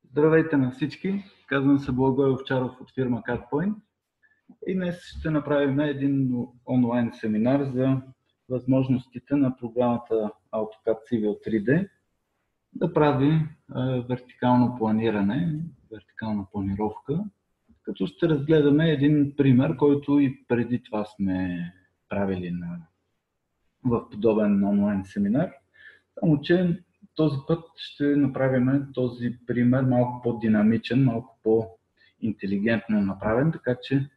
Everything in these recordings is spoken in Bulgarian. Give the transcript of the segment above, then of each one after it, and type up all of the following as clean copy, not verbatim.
Здравейте на всички! Казвам се Благой Овчаров от фирма CADPoint и днес ще направим един онлайн семинар за възможностите на програмата AutoCAD Civil 3D да прави вертикално планиране, вертикална планировка, като ще разгледаме един пример, който и преди това сме правили в подобен онлайн семинар, само че този път ще направим този пример малко по-динамичен, малко по-интелигентно направен, така че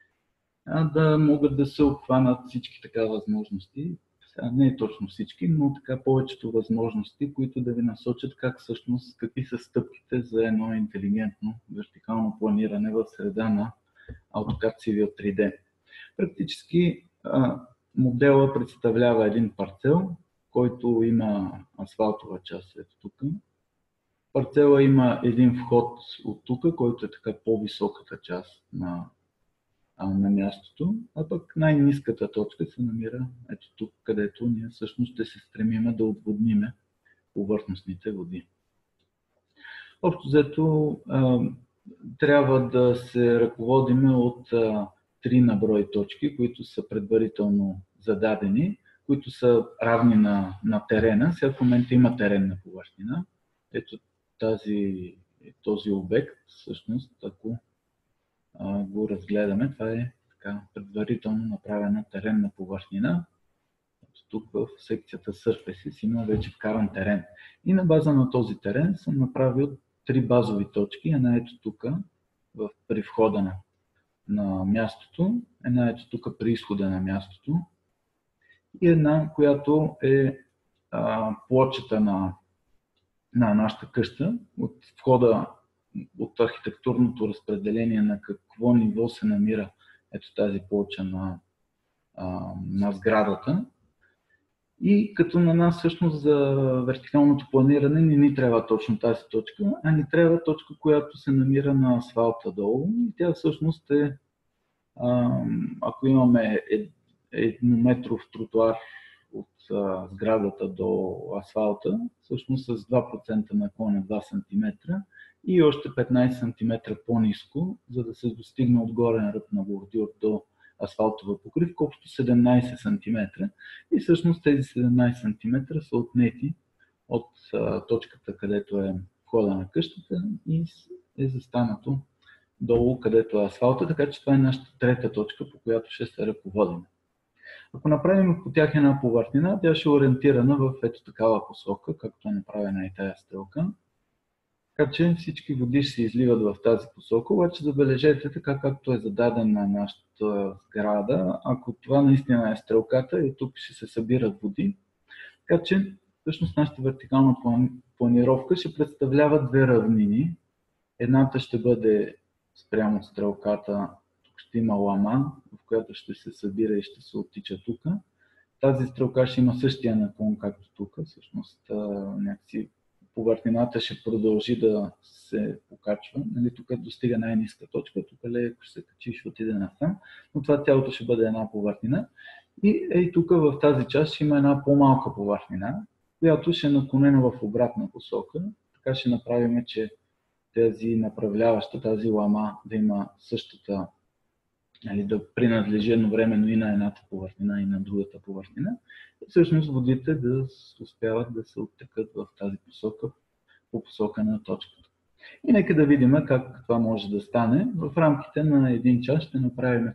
да могат да се обхванат всички така възможности. Сега не е точно всички, но така повечето възможности, които да ви насочат какви са стъпките за едно интелигентно вертикално планиране в среда на AutoCAD Civil 3D. Практически модела представлява един парцел, който има асфалтова част ето тук. Парцела има един вход от тук, който е така по-високата част на мястото, а пък най-ниската точка се намира ето тук, където ние всъщност ще се стремим да отводниме повърхностните води. Общо взето трябва да се ръководим от 3 на брой точки, които са предварително зададени, които са равни на терена. Сега в момента има теренна повърхнина. Ето този обект, всъщност, ако го разгледаме, това е така предварително направена теренна повърхнина. Тук в секцията Surfaces има вече вкаран терен. И на база на този терен съм направил 3 базови точки. Една ето тук, при входа на мястото, една ето тук при изхода на мястото и една, която е плочата на нашата къща, от входа, от архитектурното разпределение на какво ниво се намира ето тази плоча на сградата. И като на нас всъщност за вертикалното планиране не ни трябва точно тази точка, а ни трябва точка, която се намира на асфалта долу. И тя всъщност е, ако имаме еднометров тротуар от сградата до асфалта, всъщност с 2% наклон на 2 см и още 15 см по-ниско, за да се достигне от горен ръб на бордюр до асфалтова покривка, общо 17 см. И всъщност тези 17 см са отнети от точката, където е входа на къщата и е застанато долу, където е асфалта, така че това е нашата трета точка, по която ще се ръководим. Ако направим по тях една повърхнина, тя ще е ориентирана в ето такава посока, както е направена и тая стрелка. Така че всички води ще се изливат в тази посока, обаче забележете така както е зададен на нашата сграда, ако това наистина е стрелката и тук ще се събират води. Така че всъщност нашата вертикална планировка ще представлява две равнини. Едната ще бъде спрямо стрелката, тук ще има лама, в която ще се събира и ще се оттича тук. Тази стрелка ще има същия наклон, както тук. Всъщност някакси повърхнината ще продължи да се покачва. Нали, тук достига най-ниска точка, тук леко ще се качи и ще отиде насам, но това цялото ще бъде една повърхнина. И тук в тази част ще има една по-малка повърхнина, която ще е наклонена в обратна посока. Така ще направим, че тази направляваща, тази лама да има същата, нали, да принадлежи едновременно и на едната повърхнина и на другата повърхнина. И всъщност водите да успяват да се оттекат в тази посока, по посока на точката. И нека да видим как това може да стане. В рамките на един час ще направим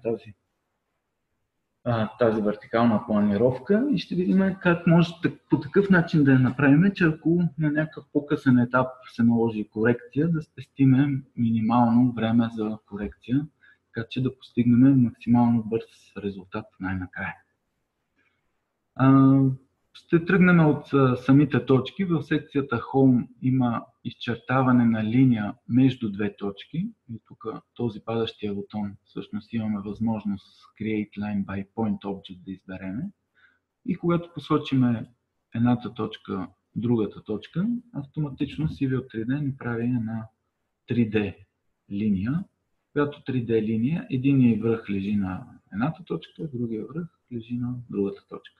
тази вертикална планировка и ще видим как може по такъв начин да я направим, че ако на някакъв по-късен етап се наложи корекция, да спестиме минимално време за корекция, така че да постигнем максимално бърз резултат най-накрая. Ще тръгнем от самите точки. В секцията Home има изчертаване на линия между две точки. И тук този падащия бутон всъщност имаме възможност Create Line by Point Object да избереме. И когато посочиме едната точка, другата точка, автоматично Civil 3D ни прави една 3D линия, която 3D линия, единият връх лежи на едната точка, другия връх лежи на другата точка.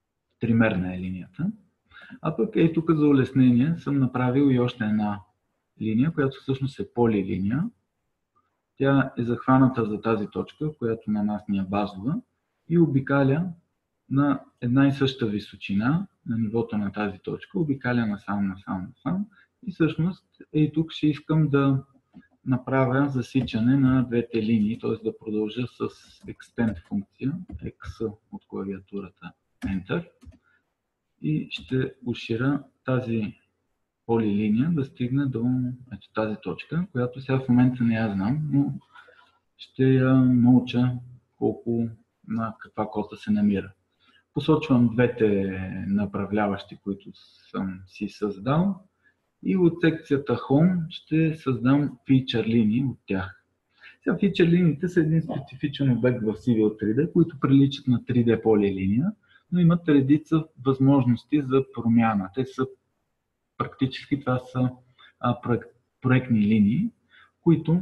Тримерна е линията. А пък тук за улеснение съм направил и още една линия, която всъщност е полилиния. Тя е захваната за тази точка, която на нас ни е базова и обикаля на една и съща височина на нивото на тази точка, обикаля насам. И всъщност и тук ще искам да направя засичане на двете линии, т.е. да продължа с extend функция, X от клавиатурата Enter и ще уширя тази полилиния да стигне до ето тази точка, която сега в момента не я знам, но ще я науча колко на каква кота се намира. Посочвам двете направляващи, които съм си създал и от секцията Home ще създам фичър линии от тях. Сега фичър линиите са един специфичен обект в Civil 3D, които приличат на 3D полилиния, но имат редица възможности за промяна. Те са практически това са проектни линии, които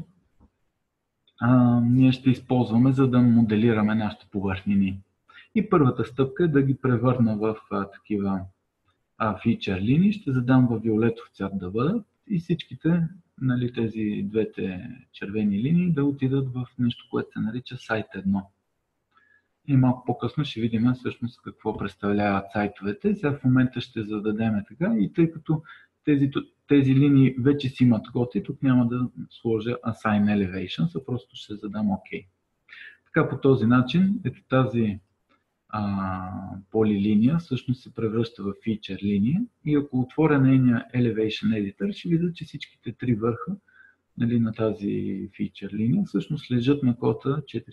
ние ще използваме, за да моделираме нашите повърхнини. И първата стъпка е да ги превърна в такива фичър линии. Ще задам във виолетов цвят да бъдат и всичките, нали, тези двете червени линии да отидат в нещо, което се нарича сайт 1. И малко по-късно ще видим всъщност какво представляват сайтовете. Сега в момента ще зададем така и тъй като тези линии вече си имат коти, тук няма да сложа Assign Elevations, а просто ще задам OK. Така по този начин, ето тази полилиния всъщност се превръща в фичър линия и ако отворя нейния Elevation Editor, ще видя, че всичките три върха, нали, на тази фичър линия всъщност лежат на кода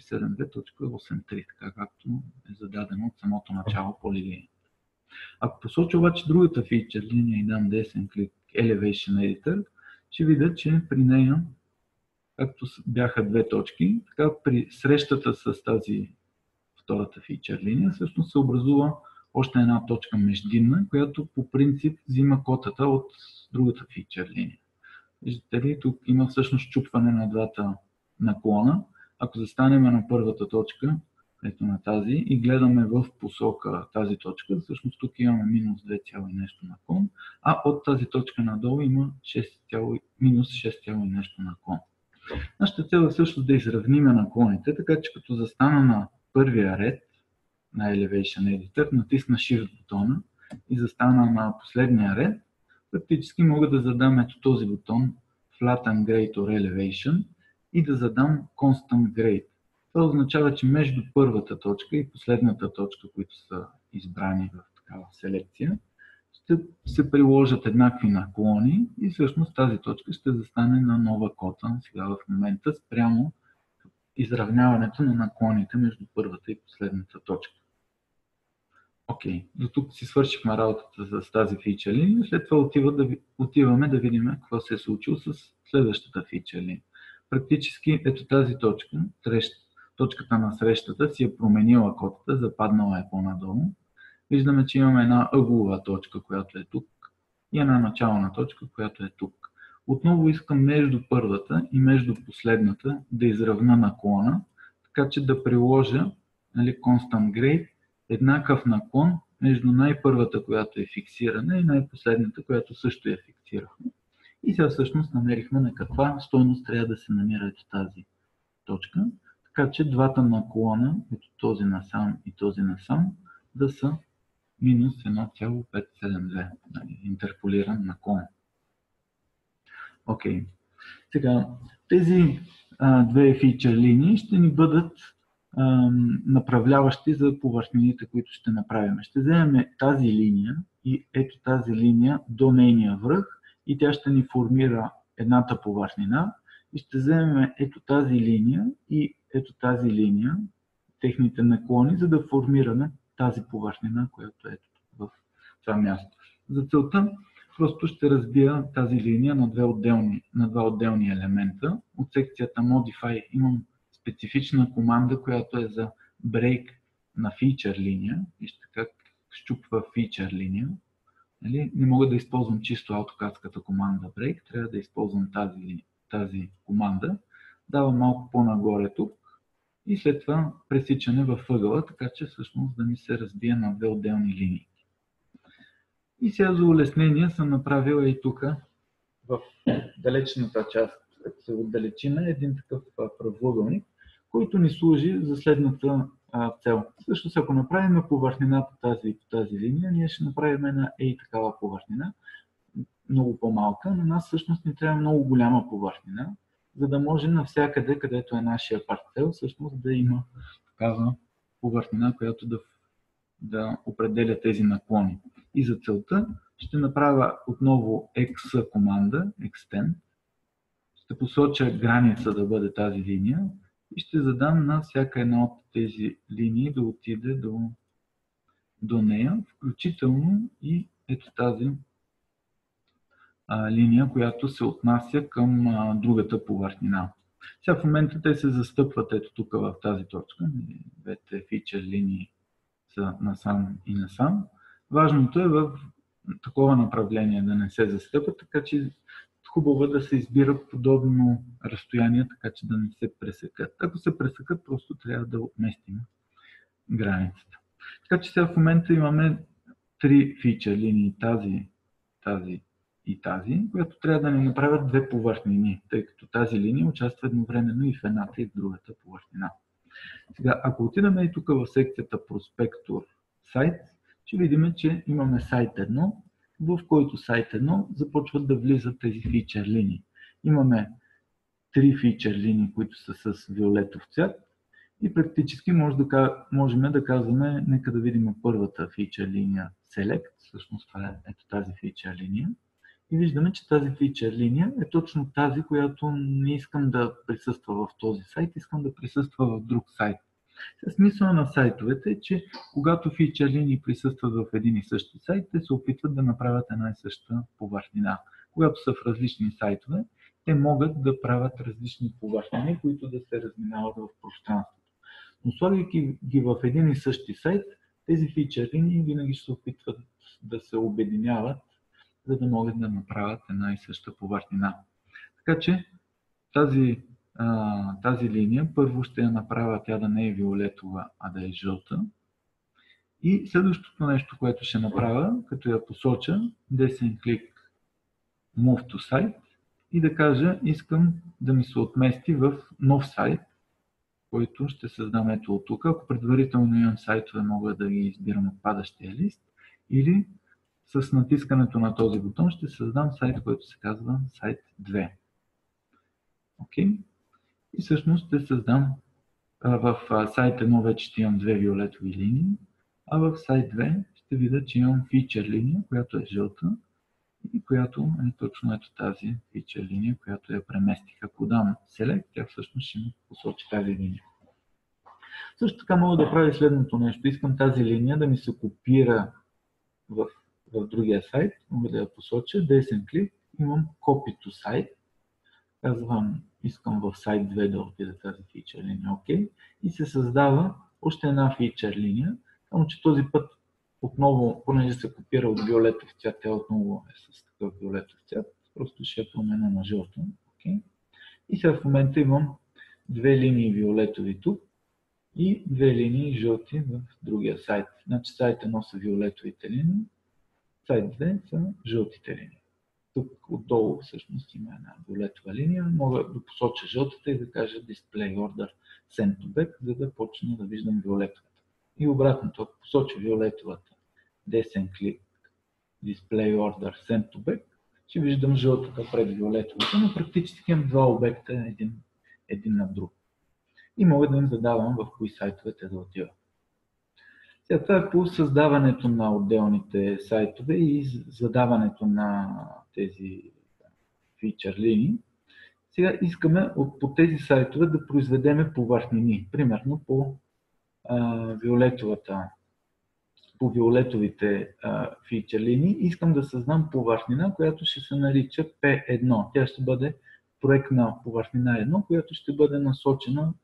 472.83, така както е зададено от самото начало полилиния. Ако посоча обаче другата фичър линия и дам десен клик Elevation Editor, ще видя, че при нея, както бяха две точки, така при срещата с тази втората фичър линия, всъщност се образува още една точка междинна, която по принцип взима котата от другата фичър линия. Виждате ли, тук има всъщност чупване на двата наклона. Ако застанем на първата точка, ето на тази, и гледаме в посока тази точка, всъщност тук имаме минус 2, нещо наклон, а от тази точка надолу има минус 6, нещо наклон. Нашата цел е всъщност да изравним наклоните, така че като застана на първия ред на Elevation Editor, натисна Shift бутона и застана на последния ред, практически мога да задам ето този бутон Flatten Grade or Elevation и да задам Constant Grade. Това означава, че между първата точка и последната точка, които са избрани в такава селекция, ще се приложат еднакви наклони и всъщност тази точка ще застане на нова кота сега в момента спрямо изравняването на наклоните между първата и последната точка. Окей, до тук си свършихме работата с тази фичър линия, след това отиваме да видим какво се е случило с следващата фичър линия. Практически ето тази точка, точката на срещата си е променила котата, западнала е по-надолу. Виждаме, че имаме една ъглова точка, която е тук и една начална точка, която е тук. Отново искам между първата и между последната да изравна наклона, така че да приложа, нали, Constant Grade, еднакъв наклон между най-първата, която е фиксирана и най-последната, която също я фиксирахме. И сега всъщност намерихме на каква стойност трябва да се намира ето тази точка, така че двата наклона, ето този насам и този насам, да са минус 1,572, интерполиран наклон. Окей. Сега, тези две фичър линии ще ни бъдат направляващи за повърхнините, които ще направим. Ще вземем тази линия и ето тази линия до нейния връх и тя ще ни формира едната повърхнина и ще вземем ето тази линия и ето тази линия, техните наклони, за да формираме тази повърхнина, която е в това място. За целта просто ще разбия тази линия на два отделни елемента. От секцията Modify имам специфична команда, която е за break на feature линия. Вижте как щупва feature линия. Не мога да използвам чисто AutoCAD-ската команда break, трябва да използвам тази команда. Дава малко по-нагоре тук и след това пресичане във ъгъла, така че всъщност да ми се разбие на две отделни линии. И сега за улеснение съм направил и тук в далечната част, като се отдалечиме, един такъв правоъгълник, който ни служи за следната цел. Също ако направим повърхнина по тази линия, ние ще направим една такава повърхнина, много по-малка. На нас всъщност ни трябва много голяма повърхнина, за да може навсякъде, където е нашия парцел, всъщност да има такава повърхнина, която да определя тези наклони. И за целта ще направя отново X команда, extend. Ще посоча граница да бъде тази линия и ще задам на всяка една от тези линии да отиде до нея, включително и ето тази линия, която се отнася към другата повърхнина. Сега в момента те се застъпват ето тук в тази точка. Двете фичър линии са насам и насам. Важното е в такова направление да не се застъпват, така че хубаво да се избира подобно разстояние, така че да не се пресекат. Ако се пресекат, просто трябва да отместим границата. Така че сега в момента имаме три фичър линии, тази и тази, която трябва да ни направят две повърхнини, тъй като тази линия участва едновременно и в едната и в другата повърхнина. Сега, ако отидем и тук в секцията Проспектор сайт, ще видим, че имаме сайт 1, в който сайт 1 започват да влизат тези фичър линии. Имаме три фичър линии, които са с виолетов цвят и практически можем да казваме, нека да видим първата фичър линия Select, всъщност това е ето тази фичър линия. И виждаме, че тази фичър линия е точно тази, която не искам да присъства в този сайт, искам да присъства в друг сайт. Смисъла на сайтовете е, че когато фичър линии присъстват в един и същи сайт, те се опитват да направят една и съща повърхнина. Когато са в различни сайтове, те могат да правят различни повърхнини, които да се разминават в пространството. Но слагайки ги в един и същи сайт, тези фичър линии винаги ще се опитват да се обединяват, за да могат да направят една и съща повърхнина. Така че тази линия първо ще я направя тя да не е виолетова, а да е жълта. И следващото нещо, което ще направя, като я посоча, десен клик Move to Site и да кажа, искам да ми се отмести в нов сайт, който ще създам ето от тук. Ако предварително имам сайтове, мога да ги избирам от падащия лист или с натискането на този бутон ще създам сайт, който се казва сайт 2. Okay. И всъщност ще създам в сайт 1 вече ще имам две виолетови линии, а в сайт 2 ще видя, че имам фичър линия, която е жълта и която е точно ето тази фичър линия, която я преместих. Ако дам Select, тя всъщност ще ми посочи тази линия. Също така мога да правя следното нещо. Искам тази линия да ми се копира в другия сайт. Мога да я посоча. Десен клик. Имам Copy to Site. Казвам, искам в сайт 2 да отида тази фичър линия. OK. И се създава още една фичър линия. Само че този път отново, понеже се копира от виолетов цвят, тя отново е с такъв виолетов цвят. Просто ще я променя на жълто. Okay. И сега в момента имам две линии виолетови тук и две линии жълти в другия сайт. Значи сайт 1 са виолетовите линии, сайт 2 са жълтите линии. Тук отдолу всъщност има една виолетова линия. Мога да посоча жълтата и да кажа Display Order Send to Back, за да почна да виждам виолетовата. И обратното, ако посоча виолетовата, десен клик Display Order Send to Back, ще виждам жълтата пред виолетовата, но практически имам два обекта един на друг. И мога да им задавам в кои сайтове те да отиват. Сега това е по създаването на отделните сайтове и задаването на тези фичър линии. Сега искаме по тези сайтове да произведеме повърхнини. Примерно по виолетовите фичър линии искам да създам повърхнина, която ще се нарича P1. Тя ще бъде проектна повърхнина 1, която ще бъде насочена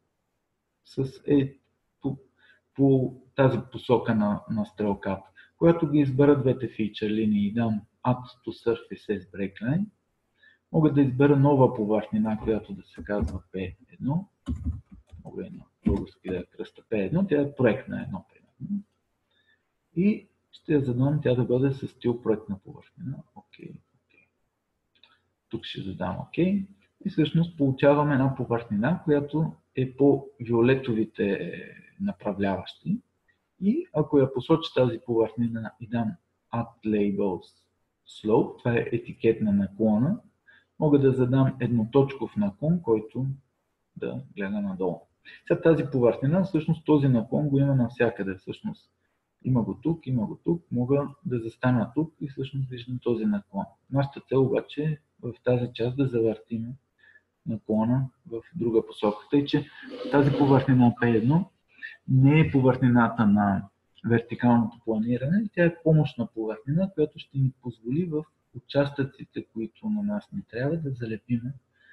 по тази посока на стрелката. Когато ги избера двете фичър линии и дам Add to Surface as Breakline, мога да избера нова повърхнина, която да се казва P1. Мога и на български да я кръста P1, тя е проектна 1, примерно. И ще я задам тя да бъде с стил проектна повърхнина. Okay. Тук ще задам OK. И всъщност получаваме една повърхнина, която е по виолетовите направляващи. И ако я посоча тази повърхнина и дам Add Labels Slope, това е етикет на наклона, мога да задам едноточков наклон, който да гледа надолу. Сега тази повърхнина, всъщност този наклон го има навсякъде. Всъщност има го тук, мога да застана тук и всъщност виждам този наклон. Нашата цел обаче е в тази част да завъртим наклона в друга посока. Тъй, че тази повърхнина P1 не е повърхнината на вертикалното планиране, тя е помощна повърхнина, която ще ни позволи в участъците, които на нас ни трябва, да залепим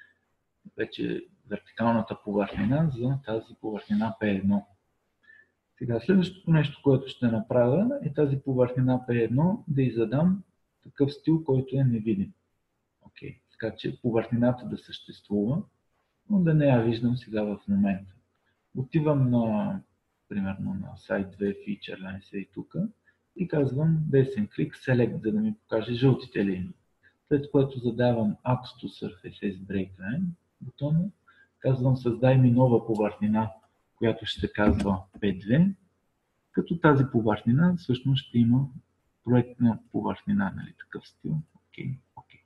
вече вертикалната повърхнина за тази повърхнина P1. Сега, следващото нещо, което ще направя, е тази повърхнина P1 да й задам такъв стил, който е невидим. Okay. Така че повърхнината да съществува, но да не я виждам сега в момента. Отивам примерно на сайт 2 Feature Lines и тук и казвам десен клик Select, за да ми покаже жълтите линии. След което задавам Add to Surface as Breakline бутона, казвам създай ми нова повърхнина, която ще се казва P2, като тази повърхнина всъщност ще има проектна повърхнина, нали, такъв стил. Окей.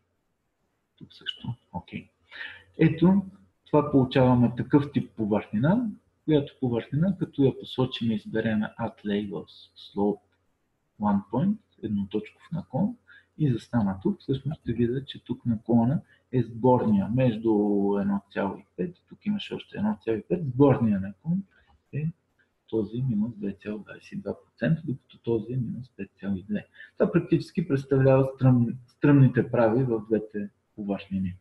Тук също. Окей. Ето, това получаваме такъв тип повърхнина, която повърхнина, като я посочим и изберем Add Labels Slope One Point, едноточков наклон, и застана тук, всъщност ще видя, че тук наклона е сборния между 1,5 и тук имаше още 1,5. Сборния наклон е този минус 2,22%, докато този е минус 5,2%. Това практически представлява стръмните прави в двете повърхнини.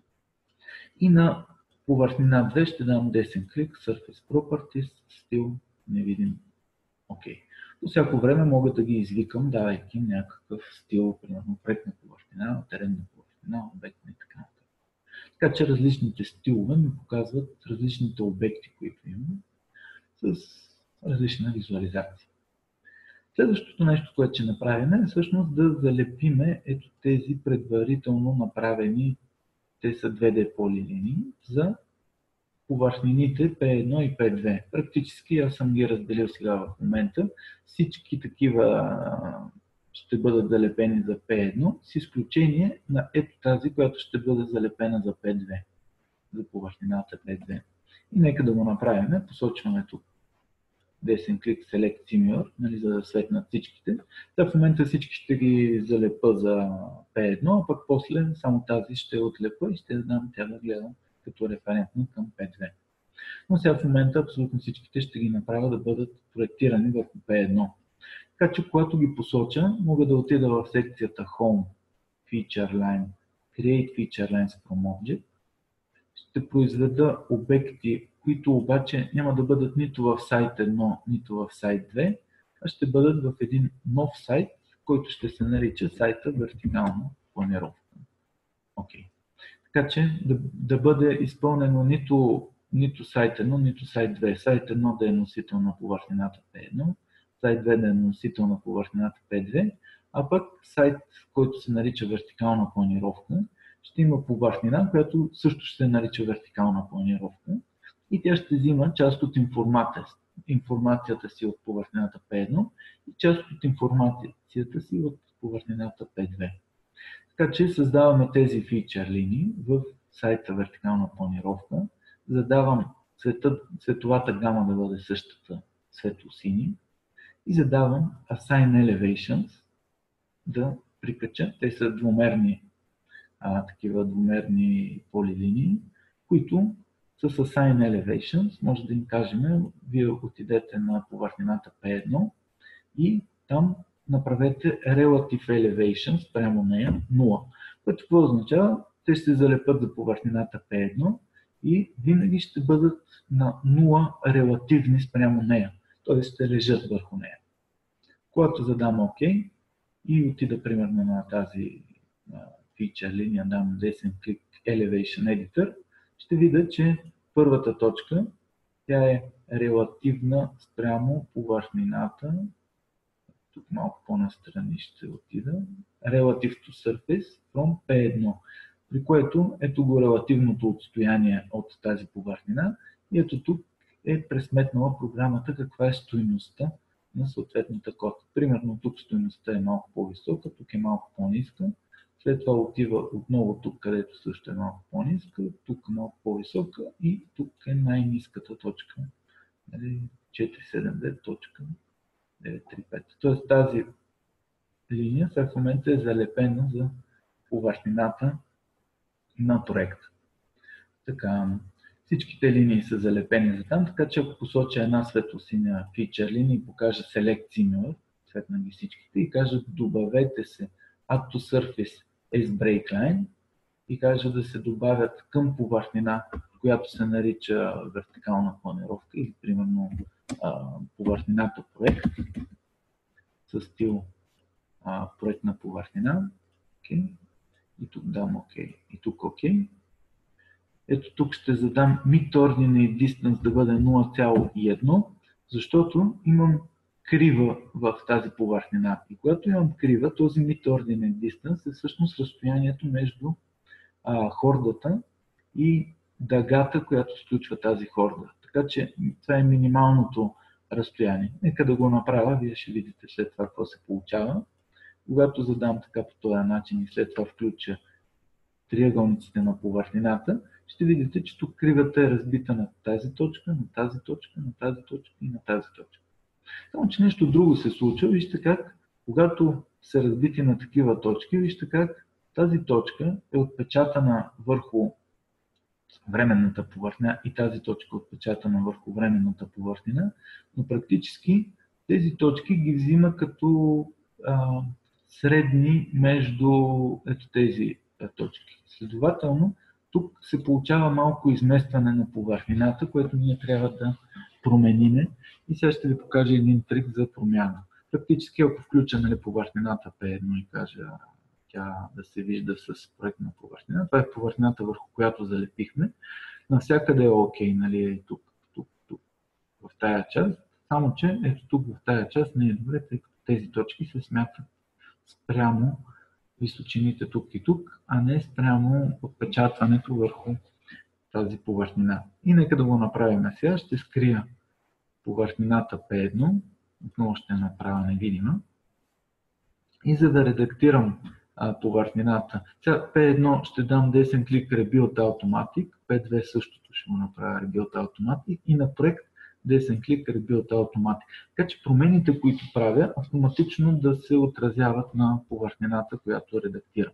И на повърхнина 2 ще дам десен клик, Surface Properties, стил невидим. Окей. По всяко време мога да ги извикам, давайки някакъв стил, примерно проектна повърхнина, теренна повърхнина, обектна и така нататък. Така че различните стилове ми показват различните обекти, които имам, с различна визуализация. Следващото нещо, което ще направим, е всъщност да залепиме ето тези предварително направени, те са 2D полилинии, за повърхнините P1 и P2. Практически аз съм ги разделил сега в момента. Всички такива ще бъдат залепени за P1, с изключение на ето тази, която ще бъде залепена за P2, за повърхнината P2. И нека да го направим. Посочваме тук десен клик Select Similar, нали, за да светнат всичките. В момента всички ще ги залепа за P1, а пък после само тази ще отлепа и ще дам тя да гледа като референтна към P2. Но сега в момента абсолютно всичките ще ги направя да бъдат проектирани върху P1. Така че когато ги посоча, мога да отида в секцията Home, Feature Line, Create Feature Lines from Object. Ще произведа обекти, които обаче няма да бъдат нито в сайт 1, нито в сайт 2, а ще бъдат в един нов сайт, който ще се нарича сайта вертикална планировка. Okay. Така че да бъде изпълнено нито сайт 1, нито сайт 2. Сайт 1 да е носител на повърхнината P1, сайт 2 да е носител на повърхнината P2, а пък сайт, който се нарича вертикална планировка, ще има повърхнина, която също ще се нарича вертикална планировка и тя ще взима част от информацията си от повърхнината P1 и част от информацията си от повърхнината P2. Така че създаваме тези фичър линии в сайта вертикална планировка, задавам цветовата гама да бъде същата светло-сини и задавам Assign Elevations да прикача. Те са такива двумерни полилинии, които с Assign Elevations може да им кажем, вие отидете на повърхнината P1 и там направете Relative Elevation спрямо нея 0. Което какво означава? Те ще се залепат за повърхнината P1 и винаги ще бъдат на 0 релативни спрямо нея. Т.е. ще лежат върху нея. Когато задам OK и отида примерно на тази фичър линия, дам десен клик Elevation Editor, ще видя, че първата точка тя е релативна спрямо повърхнината. Тук малко по-настрани ще отида. Relative to Surface from P1. при което ето го релативното отстояние от тази повърхнина и ето тук е пресметнала програмата каква е стойността на съответната кота. Примерно тук стойността е малко по-висока, тук е малко по-ниска, след това отива отново тук, където също е малко по-ниска, тук малко по-висока и тук е най-ниската точка, 479.935. Тоест тази линия сега в момента е залепена за повърхнината на проекта. Така, всичките линии са залепени за там, така че ако посоча една светлосиня фичър линия и покажа Select Similar, светна ги всичките, и кажа добавете се Add to Surface as Break Line и кажа да се добавят към повърхнина, която се нарича вертикална планировка или примерно повърхнината проект с стил проектна повърхнина. Okay. И тук дам OK. И тук OK. Ето тук ще задам Mid-Ordinate Distance да бъде 0,1, защото имам крива в тази повърхнина. И когато имам крива, този Mid-Ordinate Distance е всъщност разстоянието между хордата и дъгата, която сключва тази хорда. Така че това е минималното разстояние. Нека да го направя, вие ще видите след това какво се получава. Когато задам така по този начин и след това включа триъгълниците на повърхнината, ще видите, че тук кривата е разбита на тази точка, на тази точка, на тази точка и на тази точка. Само, че нещо друго се случва. Вижте как, когато са разбити на такива точки, вижте как тази точка е отпечатана върху временната повърхнина и тази точка е отпечатана върху временната повърхнина, но практически тези точки ги взима като средни между тези точки. Следователно, тук се получава малко изместване на повърхнината, което ние трябва да промениме. И сега ще ви покажа един трик за промяна. Практически, ако включа повърхнината P1 и кажа тя да се вижда с проектна повърхнина, това е повърхнината, върху която залепихме, навсякъде е OK, нали, тук, в тая част, само че ето тук в тая част не е добре, тъй като тези точки се смятат спрямо височините тук и тук, а не спрямо отпечатването върху тази повърхнина. И нека да го направим сега. Ще скрия повърхнината P1, отново ще я направя невидима. И за да редактирам повърхнината, сега P1 ще дам десен клик Rebuild Automatic, P2 същото ще го направя Rebuild Automatic и на проект десен клик Rebuild Automatic. Така че промените, които правя, автоматично да се отразяват на повърхнината, която редактирам.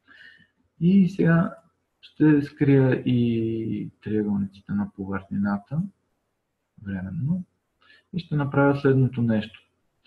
И сега ще скрия и триъгълниците на повърхнината временно и ще направя следното нещо.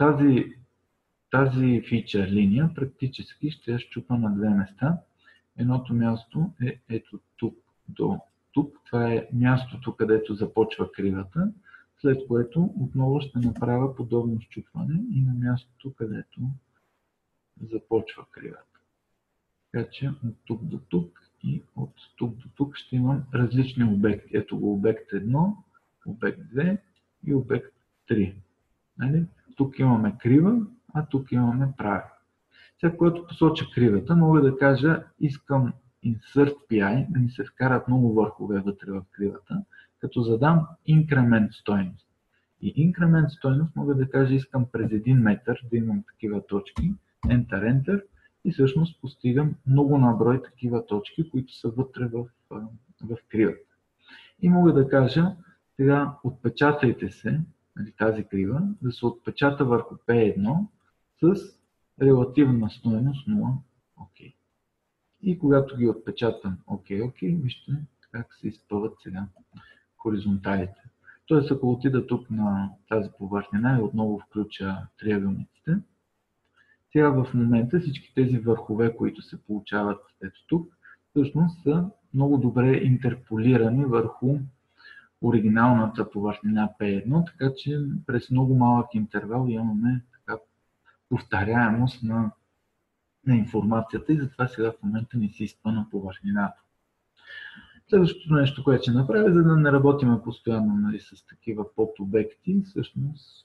Тази фичър линия практически ще я счупа на две места. Едното място е ето тук до тук. Това е мястото, където започва кривата, след което отново ще направя подобно счупване и на мястото, където започва кривата. Така че от тук до тук и от тук до тук ще имам различни обекти. Ето го обект 1, обект 2 и обект 3. Нали? Тук имаме крива, а тук имаме права. Сега, когато посоча кривата, мога да кажа, искам Insert PI, да ми се вкарат много върхове вътре в кривата, като задам инкремент стойност. И инкремент стойност мога да кажа, искам през 1 метър да имам такива точки, Enter, и всъщност постигам много наброй такива точки, които са вътре в кривата. И мога да кажа, сега отпечатайте се, тази крива, да се отпечата върху P1 с релативна стойност 0. OK. И когато ги отпечатам OK, вижте как се изпъват сега хоризонталите. Тоест, ако отида тук на тази повърхнина и отново включа триъгълниците, сега в момента всички тези върхове, които се получават ето тук, всъщност са много добре интерполирани върху оригиналната повърхнина P1, така че през много малък интервал имаме така повторяемост на информацията и затова сега в момента не се изпъва на повърхнината. Следващото нещо, което ще направя, за да не работим постоянно с такива подобекти, всъщност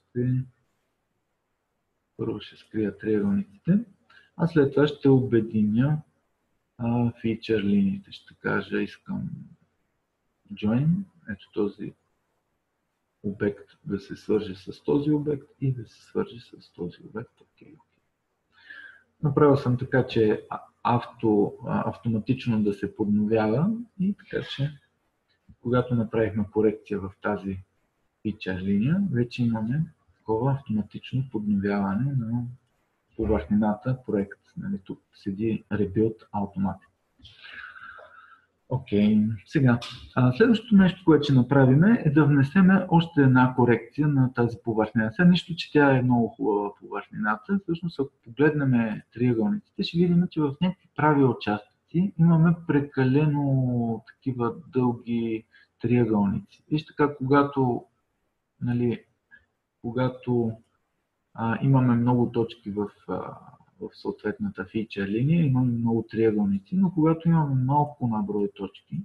първо ще скрия триъгълниците, а след това ще обединя фичър линиите. Ще кажа, искам join, ето този обект да се свържи с този обект и да се свържи с този обект. Okay. Направил съм така, че автоматично да се подновява и така, че когато направихме корекция в тази фичър линия, вече имаме такова автоматично подновяване на повърхнината проект. Нали, тук седи Rebuild Automatic. Окей, сега. Следващото нещо, което ще направим е да внесем още една корекция на тази повърхнина. Сега нищо, че тя е много хубава повърхнината. Всъщност, ако погледнем триъгълниците, ще видим, че в някакви прави участъци имаме прекалено такива дълги триъгълници. Вижте как, когато имаме много точки в съответната фичър линия, имаме много триъгълници, но когато имаме малко наброй точки,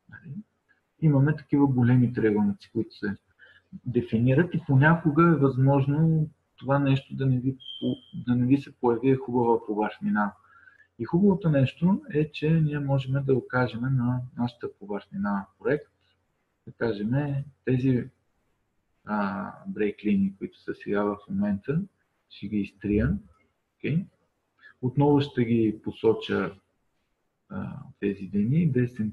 имаме такива големи триъгълници, които се дефинират и понякога е възможно това нещо да не ви се появи хубава повърхнина. И хубавото нещо е, че ние можем да окажем на нашата повърхнина проект, да кажем тези брейк линии, които са сега в момента, ще ги изтрия. Okay. Отново ще ги посоча тези линии,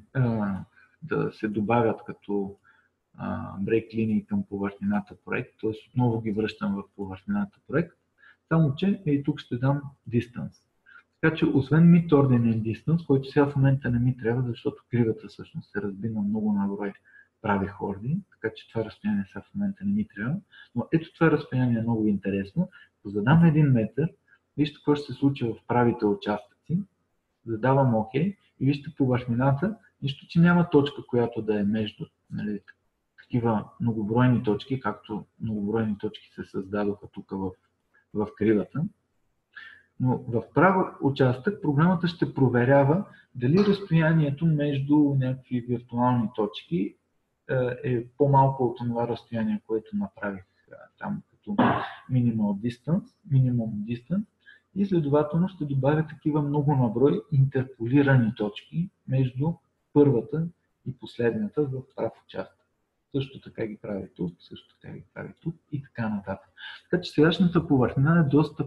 да се добавят като брейк линии към повърхнината проект, т.е. отново ги връщам в повърхнината проект, само че и тук ще дам distance. Така че освен mid-ordinate distance, който сега в момента не ми трябва, защото кривата всъщност се разби на много наброй прави хорди, така че това разстояние сега в момента не ми трябва, но ето това разстояние е много интересно. Ако задам 1 метър, вижте какво ще се случи в правите участъци, задавам OK и вижте повърхнината, нищо, че няма точка, която да е между такива многобройни точки, както многобройни точки се създадоха тук в кривата. Но в прав участък програмата ще проверява дали разстоянието между някакви виртуални точки е по-малко от това разстояние, което направих там като minimum distance и следователно ще добавя такива много наброй интерполирани точки между първата и последната в прав участък. Също така ги прави тук, също така ги прави тук и така нататък. Така че сегашната повърхнина е доста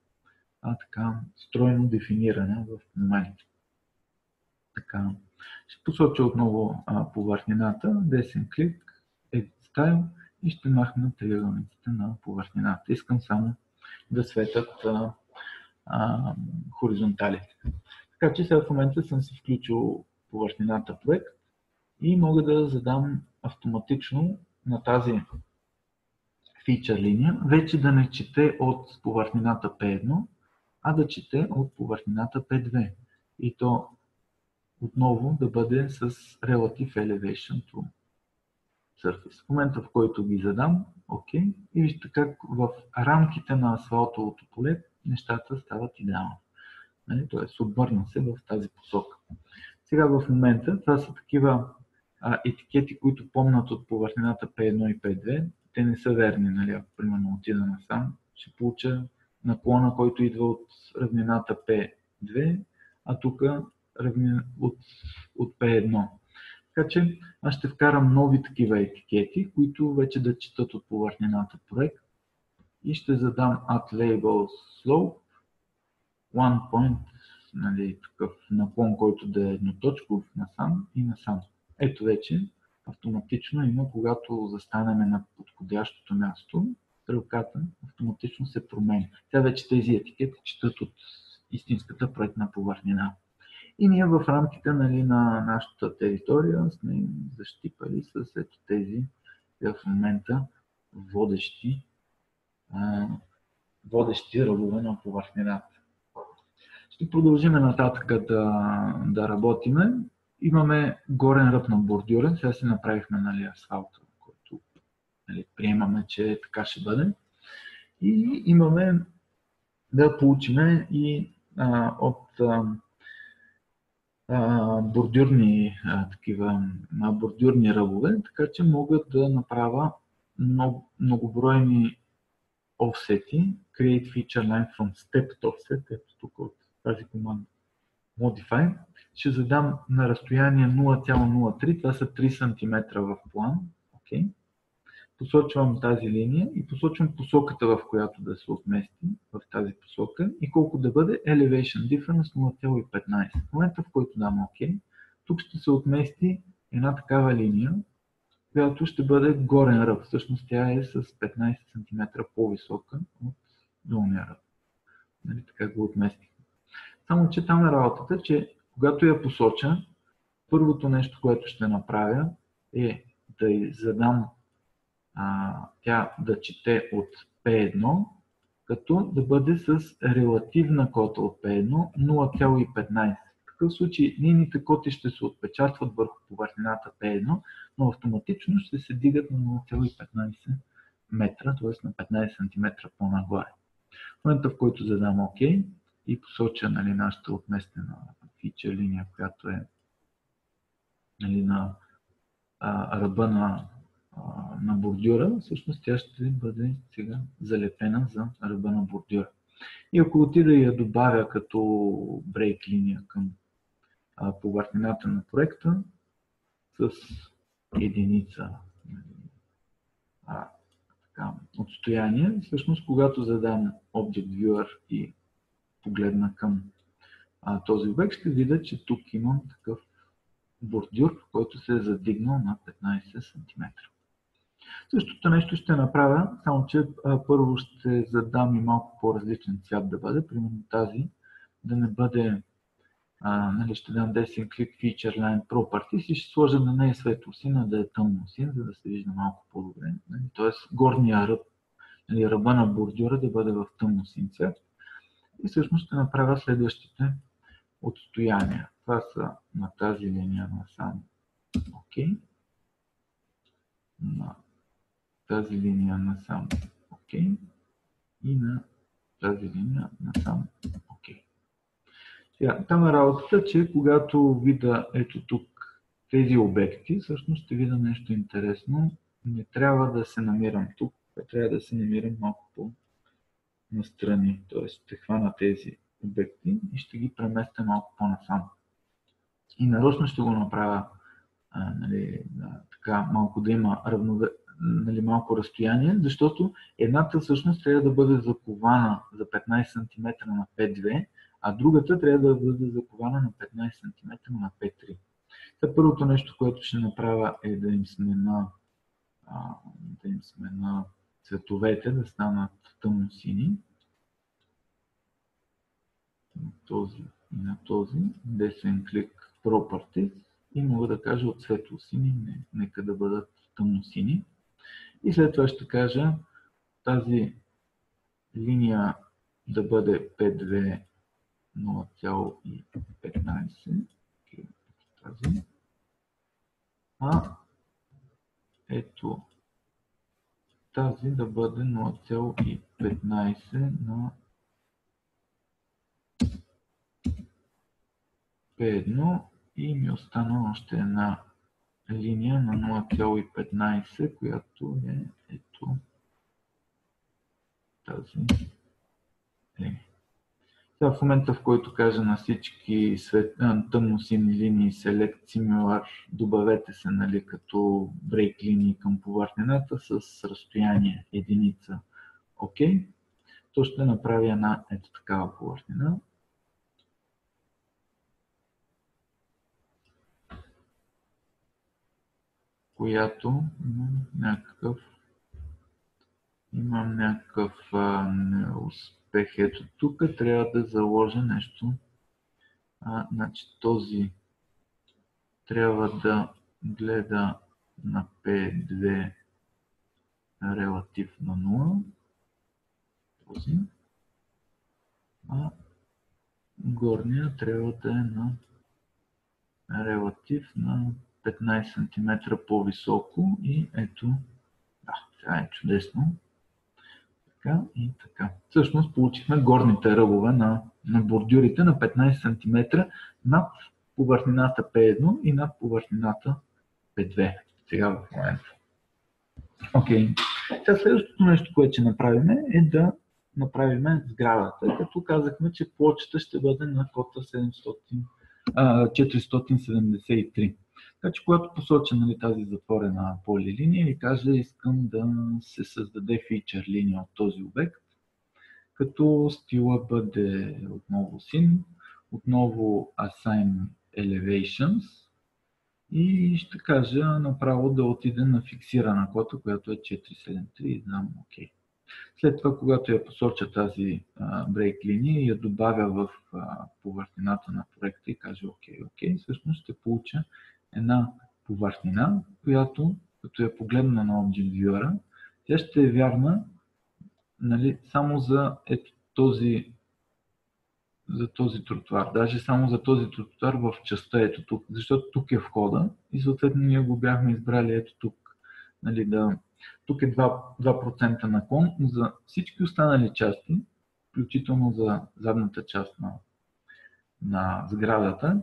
стройно дефинирана в момента. Така. Ще посоча отново повърхнината, десен клик, Edit Style и ще махна триъгълниците на повърхнината. Искам само да светят хоризонталите. Така че сега в момента съм си включил повърхнината проект и мога да задам автоматично на тази фичър линия вече да не чете от повърхнината P1, а да чете от повърхнината P2. И то отново да бъде с Relative Elevation to Surface. В момента, в който ги задам, OK, и вижте как в рамките на асфалтовото поле нещата стават идеално. Т.е. обърна се в тази посока. Сега в момента това са такива етикети, които помнят от повърхнината P1 и P2. Те не са верни, ако примерно отида насам, ще получа наклона, който идва от равнината P2, а тук от P1. Така че аз ще вкарам нови такива етикети, които вече да четат от повърхнината проект и ще задам add label slope, one point, такъв наклон, който да е едноточков насам и насам. Ето вече автоматично има, когато застанем на подходящото място, стрелката автоматично се променя. Сега вече тези етикети четат от истинската проектна повърхнина. И ние в рамките на нашата територия сме защипали с ето тези в момента водещи ръбове на повърхнината. Ще продължим нататък да работиме. Имаме горен ръб на бордюрен. Сега си направихме асфалта, който приемаме, че така ще бъде. И имаме да получим и от бордюрни ръбове, така че мога да направя многобройни offset, create feature line from stepped offset, ето тук от тази команда Modify, ще задам на разстояние 0,03, това са 3 см в план. Okay. Посочвам тази линия и посочвам посоката, в която да се отмести в тази посока и колко да бъде elevation difference 0,15. В момента, в който дам OK, тук ще се отмести една такава линия, която ще бъде горен ръб. Всъщност тя е с 15 см по-висока от долния ръб. Нали, така го отместих. Само че там е работата, че когато я посоча, първото нещо, което ще направя е да й задам тя да чете от P1, като да бъде с релативна кота от P1 0,15. В такъв случай линиите коти ще се отпечатват върху повърхнината P1, но автоматично ще се дигат на 0,15 метра, т.е. на 15 см по-нагоре. В момента, в който задам OK и посоча нали, нашата отместена фичър линия, която е нали, на ръба на бордюра, всъщност тя ще бъде сега залепена за ръба на бордюра. И ако отида и я добавя като брейк линия към повърхнината на проекта с единица отстояние, всъщност когато задам Object Viewer и погледна към този обект, ще видя, че тук имам такъв бордюр, който се е задигнал на 15 см. Същото нещо ще направя, само че първо ще задам и малко по-различен цвят да бъде. Примерно тази да не бъде, нали, ще дам Descent Click Feature Line Properties и ще сложа на нея светлосина да е тъмно син, за да се вижда малко по-добре. Нали? Тоест горния ръб, нали, ръба на бордюра да бъде в тъмно син цвят. И всъщност ще направя следващите отстояния. Това са на тази линия насам. OK. На тази линия насам OK. И на тази линия насам OK. Сега, там е работата, че когато видя ето тук тези обекти, всъщност ще видя нещо интересно. Не трябва да се намирам тук, трябва да се намирам малко по-настрани. Т.е. ще хвана тези обекти и ще ги преместя малко по-насам. И нарочно ще го направя нали, така малко да има нали, малко разстояние, защото едната всъщност трябва да бъде закована за 15 см на P2, а другата трябва да бъде закована на 15 см на P3. Първото нещо, което ще направя е да им смена цветовете, да станат тъмно-сини. На този и на този. Descent Click Properties. И мога да кажа от светло-сини, нека да бъдат тъмно-сини. И след това ще кажа тази линия да бъде P2 0,15. Тази. Ето тази да бъде 0,15 на P1 и ми остана още една линия на 0,15, която е ето тази линия. Сега в момента, в който кажа на всички тъмно-сини линии Select Similar, добавете се нали, като брейк линии към повърхнината с разстояние единица OK, то ще направи една ето такава повърхнина. Която имам някакъв неуспех. Ето тук трябва да заложа нещо. Значи този трябва да гледа на P2 релатив на 0. Този. А горния трябва да е на релатив на 15 см по-високо и ето, това е чудесно. Така и така. Всъщност получихме горните ръбове на бордюрите на 15 см над повърхнината P1 и над повърхнината P2. Сега в момента. Окей. Сега следващото нещо, което ще направим е да направим сградата. Като казахме, че плочата ще бъде на кота 473. Така че когато посоча, нали, тази затворена полилиния и кажа, искам да се създаде фичър линия от този обект, като стила бъде отново sin, отново assign elevations и ще кажа направо да отиде на фиксирана кота, която е 473 и знам OK. След това, когато я посоча тази брейк линия и я добавя в повърхнината на проекта и кажа OK, всъщност ще получа една повърхнина, която, като я погледна на Object Viewer, тя ще е вярна, нали, само за този тротуар. Даже само за този тротуар в частта ето тук, защото тук е входа и съответно ние го бяхме избрали ето тук. Нали, тук е 2% наклон, но за всички останали части, включително за задната част на сградата,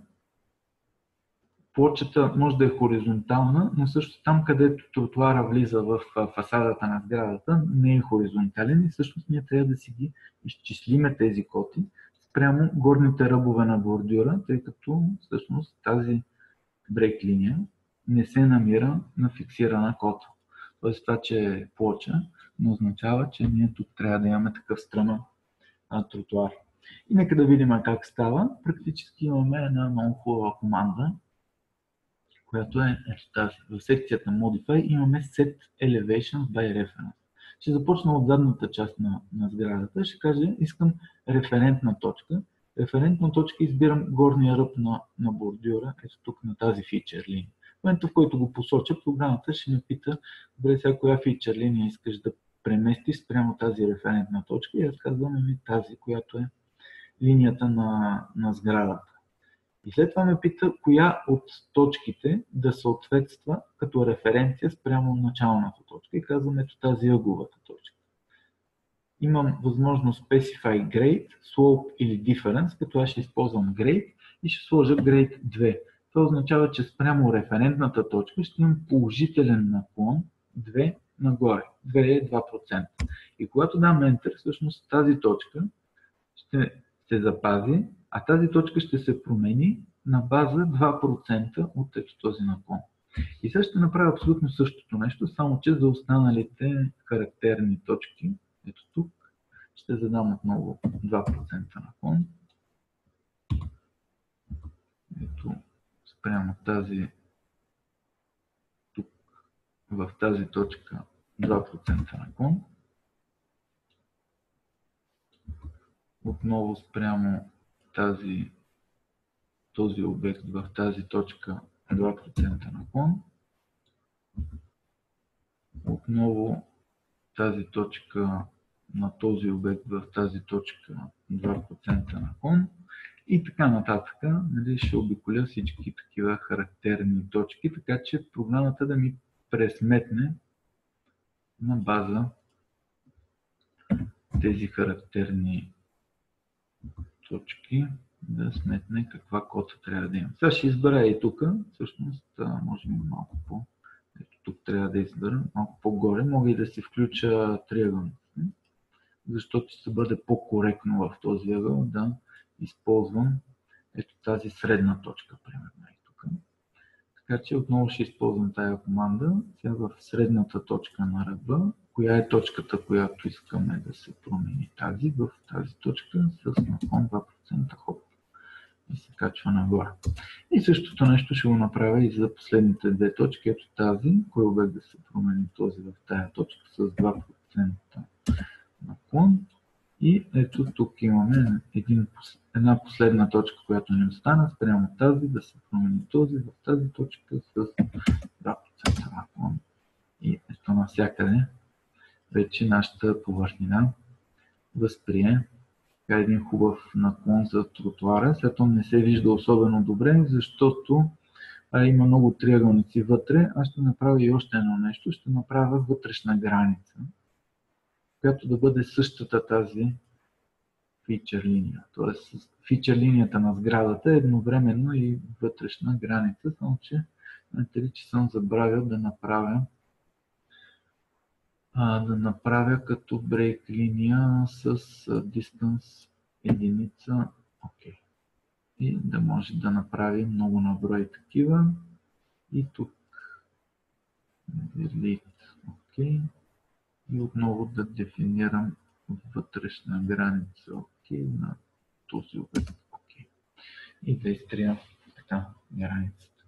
плочата може да е хоризонтална, но също там, където тротуара влиза в фасадата на сградата, не е хоризонтален и всъщност ние трябва да си ги изчислиме тези коти спрямо горните ръбове на бордюра, тъй като всъщност тази брейк линия не се намира на фиксирана кота. Тоест това, че е плоча, не означава, че ние тук трябва да имаме такъв стръмен тротуар. И нека да видим как става. Практически имаме една много хубава команда, която е тази. В секцията Modify имаме Set Elevations by Reference. Ще започна от задната част на сградата. Ще кажа, искам референтна точка. Референтна точка избирам горния ръб на бордюра, ето тук на тази фичър линия. В момента, в който го посоча, програмата ще ме пита, добре, сега коя фичър линия искаш да преместиш спрямо тази референтна точка и аз казвам тази, която е линията на сградата. И след това ме пита коя от точките да съответства като референция спрямо началната точка и казвам ето тази ъгловата точка. Имам възможност Specify Grade, Slope или Difference, като аз ще използвам Grade и ще сложа Grade 2. Това означава, че спрямо референтната точка ще имам положителен наклон 2 нагоре. 2 е 2%. И когато дам Enter, всъщност тази точка ще се запази, а тази точка ще се промени на база 2% от ето този наклон. И сега ще направя абсолютно същото нещо, само че за останалите характерни точки, ето тук, ще задам отново 2% наклон. Ето, спрямо тази, тук, в тази точка 2% наклон. Отново спрямо този обект в тази точка 2% наклон. Отново тази точка на този обект в тази точка 2% наклон. И така нататък. Нали, ще обиколя всички такива характерни точки, така че програмата да ми пресметне на база тези характерни точки, да сметне каква кота трябва да имам. Сега ще избера и тук, всъщност, може би малко ето тук трябва да избера малко по-горе. Мога и да си включа триъгълник, защото ще бъде по-коректно в този ъгъл да използвам ето тази средна точка, примерно и тук. Така че отново ще използвам тази команда. Сега в средната точка на ръба, коя е точката, която искаме да се промени тази, в тази точка с наклон 2% хоп и се качва нагоре. И същото нещо ще го направя и за последните две точки, ето тази, кой обект да се промени този в тази точка с 2% наклон. И ето тук имаме една последна точка, която ни остана, спрямо тази, да се промени този в тази точка с 2% наклон. И ето навсякъде вече нашата повърхнина възприе един хубав наклон за тротуара. След това не се вижда особено добре, защото има много триъгълници вътре. Аз ще направя и още едно нещо. Ще направя вътрешна граница, която да бъде същата тази фичър линия. Тоест фичър линията на сградата е едновременно и вътрешна граница, само че знаете ли, че съм забравил да направя като брейк линия с distance единица. Okay. и да може да направи много наброй такива. И тук delete, OK. И отново да дефинирам вътрешна граница OK на този обект OK. И да изтрием така границата.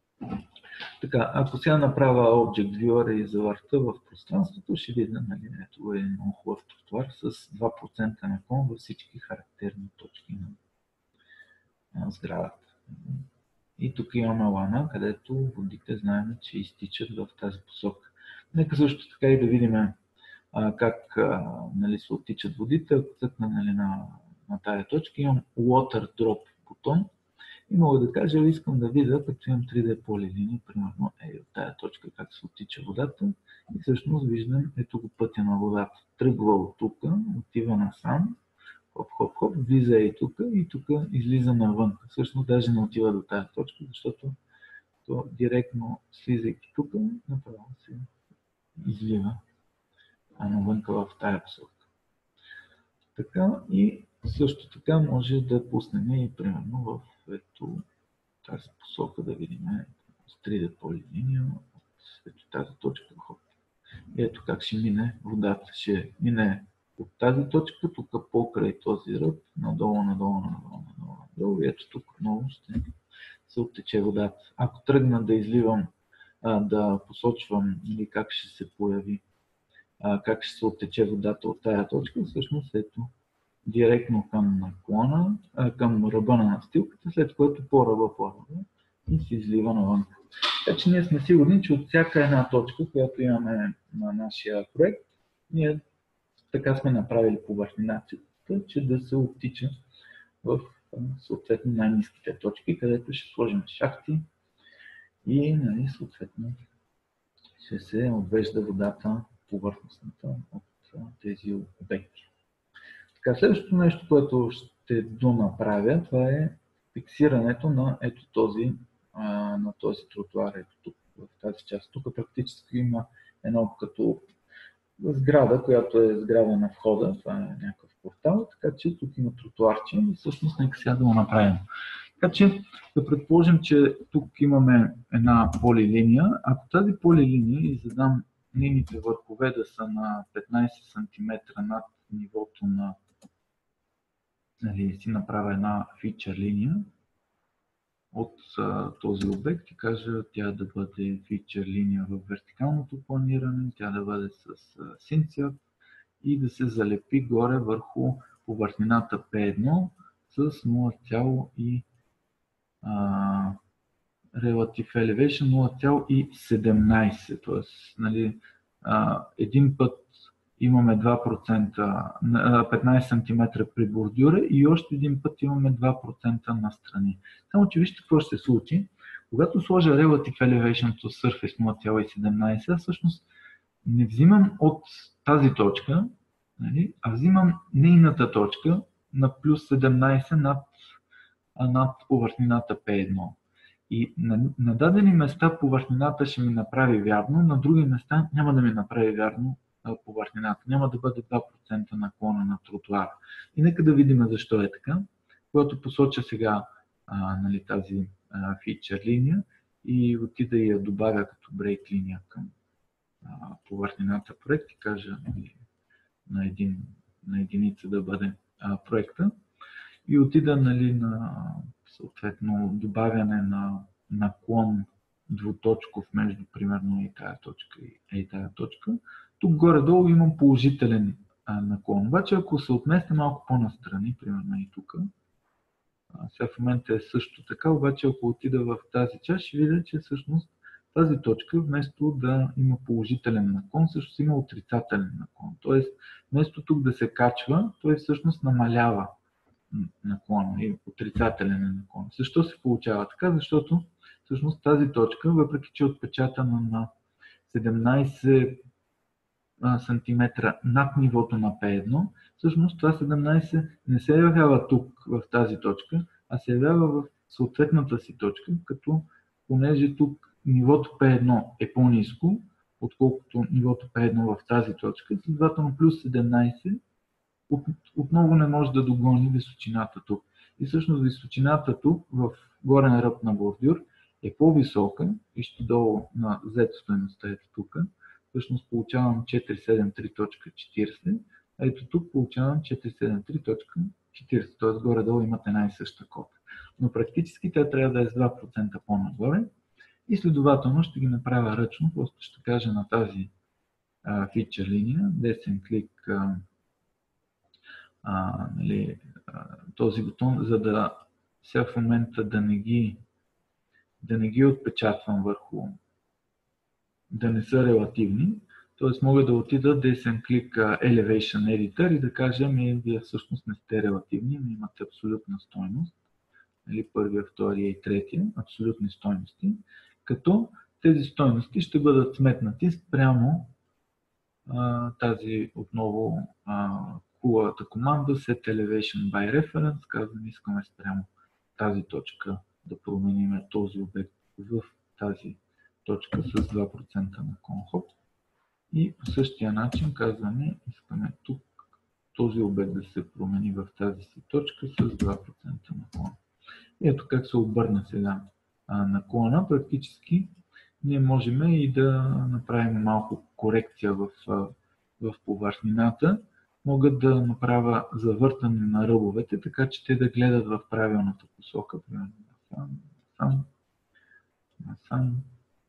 Така, ако сега направя Object Viewer и завърта в пространството, ще видя, нали, ето е много хубав тротуар с 2% наклон във всички характерни точки на сградата. И тук имаме лана, където водите знаем, че изтичат в тази посока. Нека също така и да видим как нали, се оттичат водите. Ако цъкна нали, на тази точка, имам Water Drop бутон и мога да кажа, искам да видя, като имам 3D полилинии, примерно от тази точка как се оттича водата. И всъщност виждам ето го пътя на водата. Тръгва от тук, отива насам, хоп, влиза и тук излиза навън. Всъщност даже не отива до тази точка, защото то директно слизайки тук, направо се излива навънка в тази посока. Така и също така може да пуснем и примерно в ето тази посока да видим с 3D полилиния ето тази точка. И ето как ще мине водата. Ще мине от тази точка, тук покрай този ръб, надолу, и ето тук отново ще се оттече водата. Ако тръгна да изливам, да посочвам или как ще се появи, как ще се оттече водата от тая точка, всъщност ето директно към наклона, към ръба на настилката, след което по ръба и се излива навън. Така че ние сме сигурни, че от всяка една точка, която имаме на нашия проект, ние така сме направили повърхнината, че да се оттича в съответно най-ниските точки, където ще сложим шахти и нали, съответно ще се отвежда водата повърхностната от тези обекти. Така, следващото нещо, което ще донаправя, това е фиксирането на ето този, на този тротуар, ето тук, в тази част. Тук практически има едно като сграда, която е сграда на входа, това е някакъв портал, така че тук има тротуарче и всъщност нека сега да го направим. Така че да предположим, че тук имаме една полилиния. Ако тази полилиния и задам нейните върхове да са на 15 см над нивото на, нали, си направя една фичър линия от този обект и кажа тя да бъде фичър линия в вертикалното планиране, тя да бъде с син цвят и да се залепи горе върху повърхнината P1 с 0,17, Relative Elevation 0,17, т.е. нали, един път имаме 2%, 15 см при бордюра и още един път имаме 2% на страни. Само че вижте какво ще се случи. Когато сложа Relative Elevation to Surface 0,17, всъщност не взимам от тази точка, нали, а взимам нейната точка на плюс 17 над повърхнината P1. И на дадени места повърхнината ще ми направи вярно, на други места няма да ми направи вярно повърхнината. Няма да бъде 2% наклона на тротуара. И нека да видим защо е така. Когато посоча сега нали, тази фичър линия и отида и я добавя като брейк линия към повърхнината проект и кажа нали, на единица да бъде проекта и отида нали, на съответно добавяне на наклон двуточков между примерно и тая точка и тая точка. Тук горе-долу имам положителен наклон. Обаче ако се отместя малко по-настрани, примерно и тук, сега в момента е също така, обаче ако отида в тази част, ще видя, че всъщност тази точка, вместо да има положителен наклон, всъщност има отрицателен наклон. Тоест, вместо тук да се качва, той всъщност намалява наклона и отрицателен наклон. Защо се получава така? Защото всъщност тази точка, въпреки че е отпечатана на 17 см над нивото на P1, всъщност това 17 не се явява тук в тази точка, а се явява в съответната си точка, като понеже тук нивото P1 е по-ниско, отколкото нивото P1 в тази точка, следователно плюс 17 отново не може да догони височината тук. И всъщност височината тук в горен ръб на бордюр е по-висока, вижте долу на Z стойността ето тук, всъщност получавам 473.40, а ето тук получавам 473.40, т.е. горе-долу имат една и съща кода. Но практически тя трябва да е с 2% по-нагоре и следователно ще ги направя ръчно, просто ще кажа на тази фичър линия, десен клик нали, този бутон, за да сега в момента да не ги отпечатвам върху, да не са релативни. Т.е. мога да отида десен клик Elevation Editor и да кажа, вие всъщност не сте релативни, но имате абсолютна стойност. Нали, първия, втория и третия, абсолютни стойности. Като тези стойности ще бъдат сметнати спрямо тази отново хубавата команда Set Elevation by Reference. Казвам, искаме спрямо тази точка да променим този обект в тази точка с 2% наклон хоп. И по същия начин казваме, искаме тук този обект да се промени в тази си точка с 2% наклон. Ето как се обърна сега наклона. Практически ние можем и да направим малко корекция в повърхнината. Мога да направя завъртане на ръбовете, така че те да гледат в правилната посока. Примерно насам.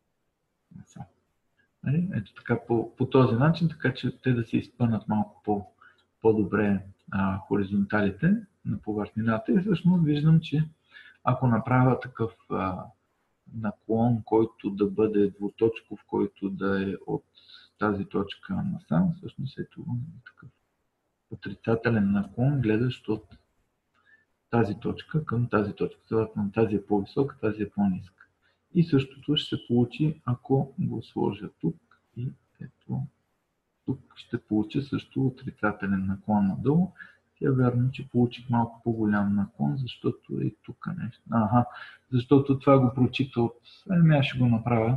Ето така по този начин, така че те да се изпънат малко по-добре хоризонталите на повърхнината. И всъщност виждам, че ако направя такъв наклон, който да бъде двуточков, който да е от тази точка насам, всъщност ето такъв отрицателен наклон, гледащ от тази точка към тази точка. Следователно тази е по-висока, тази е по-ниска. И същото ще се получи, ако го сложа тук и ето тук ще получа също отрицателен наклон надолу. Е вярно, че получих малко по-голям наклон, защото е тук нещо. Защото това го прочита от... Аз ще го направя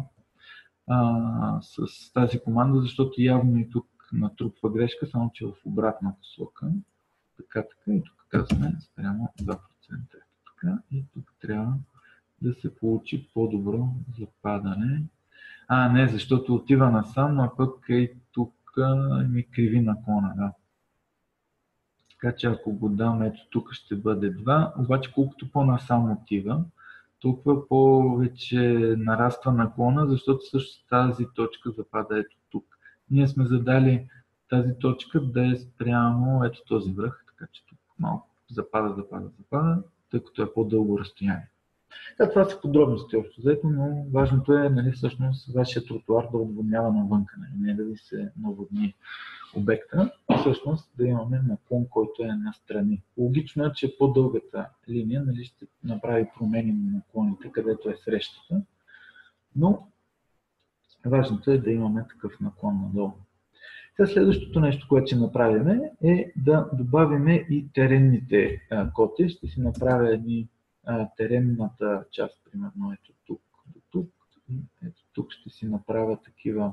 с тази команда, защото явно и тук натрупва грешка, само че в обратна посока. Така, и тук казваме спрямо 2%. Така, и тук трябва да се получи по-добро западане. Не, защото отива насам, а пък и тук ми криви наклона. Да. Така че ако го дам, ето тук ще бъде 2, обаче колкото по-насам отива, толкова повече нараства наклона, защото също тази точка запада ето тук. Ние сме задали тази точка да е спрямо ето този връх, така че тук малко запада, тъй като е по-дълго разстояние. Това са подробности общо взето, но важното е, нали, всъщност вашия тротуар да отводнява навънка, нали, не да ви се наводни обекта, всъщност да имаме наклон, който е настрани. Логично е, че по-дългата линия, нали, ще направи промени на наклоните, където е срещата, но важното е да имаме такъв наклон надолу. Следващото нещо, което ще направим е да добавим и теренните коти. Ще си направя едни теренната част, примерно ето тук до тук. И ето тук ще си направя такива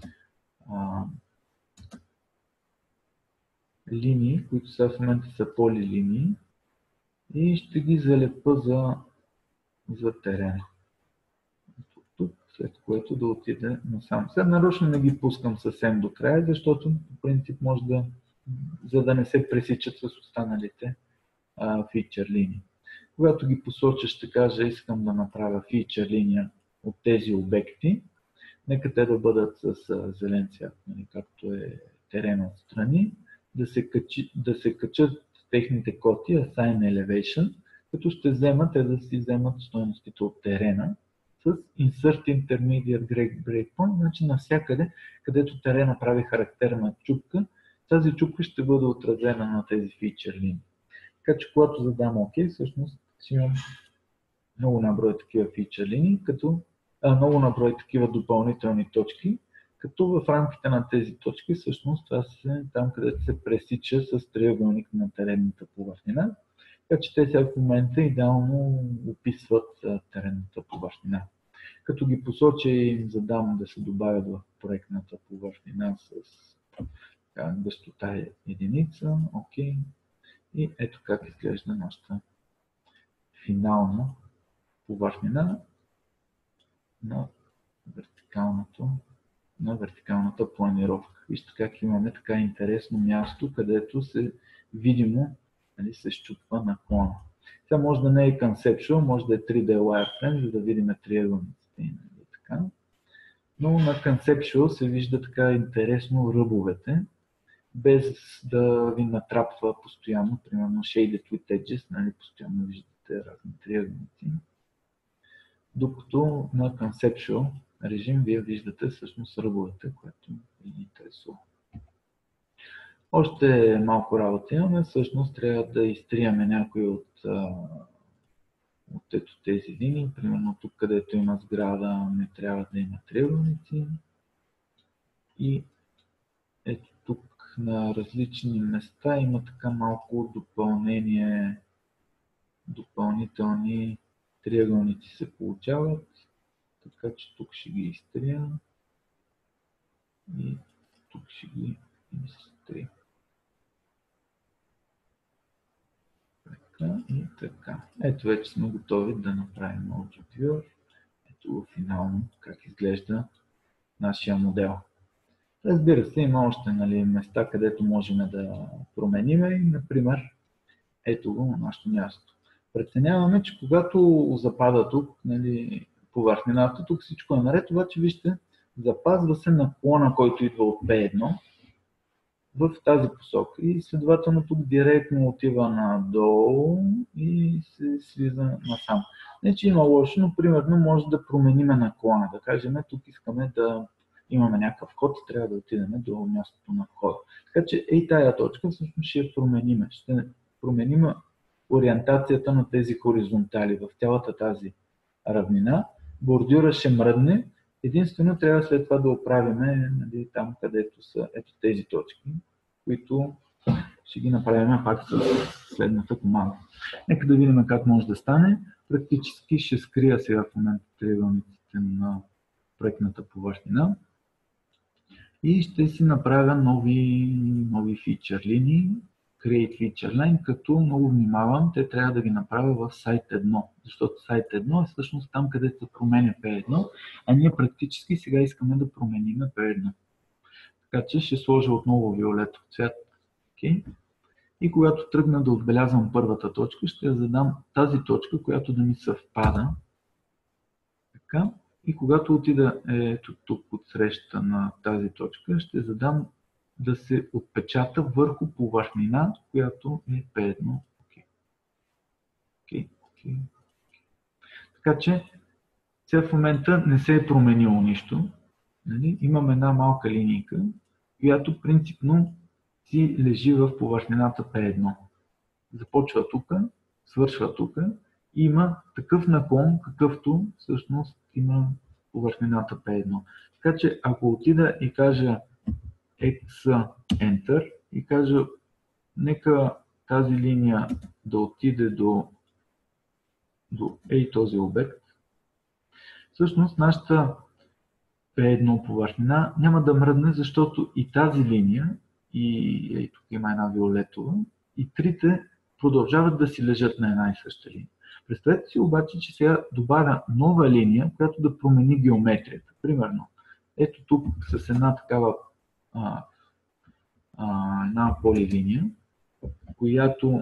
линии, които сега в момента са полилинии и ще ги залепа за терена. Тук, след което да отиде насам. Сега нарочно не ги пускам съвсем до края, защото по принцип може да, за да не се пресичат с останалите фичър линии. Когато ги посоча, ще кажа, искам да направя фичър линия от тези обекти. Нека те да бъдат с зелен цвят, както е терена отстрани, да се качат техните коти Assign Elevation, като ще вземат, те да си вземат стойностите от терена с Insert Intermediate Breakpoint, значи навсякъде, където терена прави характерна чупка, тази чупка ще бъде отразена на тези фичър линии. Така че когато задам OK, всъщност си имам много наброй такива фичър линии, много наброй такива допълнителни точки, като в рамките на тези точки всъщност това е там, където се пресича с триъгълник на теренната повърхнина. Така че те сега в момента идеално описват теренната повърхнина. Като ги посоча и им задам да се добавят в проектната повърхнина с гъстота единица, OK. И ето как изглежда нашата финална повърхнина на вертикалната планировка. Вижте как имаме така интересно място, където видимо се счупва наклона. Тя може да не е conceptual, може да е 3D wireframe, за да видим триъгълниците. Но на conceptual се вижда така интересно ръбовете, без да ви натрапва постоянно, примерно shaded with edges, постоянно виждате разни триъгълници. Докато на conceptual режим вие виждате всъщност ръбовете, което ви интересува. Още малко работа имаме, всъщност трябва да изтриеме някои от ето тези линии. Примерно тук, където има сграда, не трябва да има триъгълници. И ето тук на различни места има така малко допълнителни триъгълници се получават. Така че тук ще ги изтрия и тук ще ги изтрия. Така и така. Ето вече сме готови да направим Object Viewer. Ето го финално как изглежда нашия модел. Разбира се, има още места, където можем да променим и, например, ето го на нашето място. Преценяваме, че когато запада тук, повърхнината, тук всичко е наред, обаче вижте, запазва се наклона, който идва от P1 в тази посока и следователно тук директно отива надолу и се слиза насам. Не, че има лошо, но примерно може да променим наклона, да кажем, тук искаме да имаме някакъв ход и трябва да отидем до мястото на входа. Така че тая точка всъщност ще я променим. Ще променим ориентацията на тези хоризонтали в цялата тази равнина. Бордюра ще мръдне. Единствено трябва след това да оправим там, където са ето тези точки, които ще ги направим пак с следната команда. Нека да видим как може да стане. Практически ще скрия сега в момента триъгълниците на проектната повърхнина и ще си направя нови фичър линии, Create Feature Line, като много внимавам, те трябва да ги направя в сайт 1, защото сайт 1 е всъщност там, където се променя P1, а ние практически сега искаме да променим P1. Така че ще сложа отново виолетов цвят. Okay. И когато тръгна да отбелязвам първата точка, ще задам тази точка, която да ми съвпада. Така. И когато отида ето тук от среща на тази точка, ще задам да се отпечата върху повърхнина, която е P1. Okay. Така че сега в момента не се е променило нищо. Имам една малка линейка, която принципно си лежи в повърхнината P1. Започва тук, свършва тук и има такъв наклон, какъвто всъщност има повърхнината P1. Така че ако отида и кажа X Enter и кажа нека тази линия да отиде до този обект, всъщност нашата P1 повърхнина няма да мръдне, защото и тази линия, и тук има една виолетова, и трите продължават да си лежат на една и съща линия. Представете си обаче, че сега добавя нова линия, която да промени геометрията. Примерно, ето тук с една такава една полилиния, която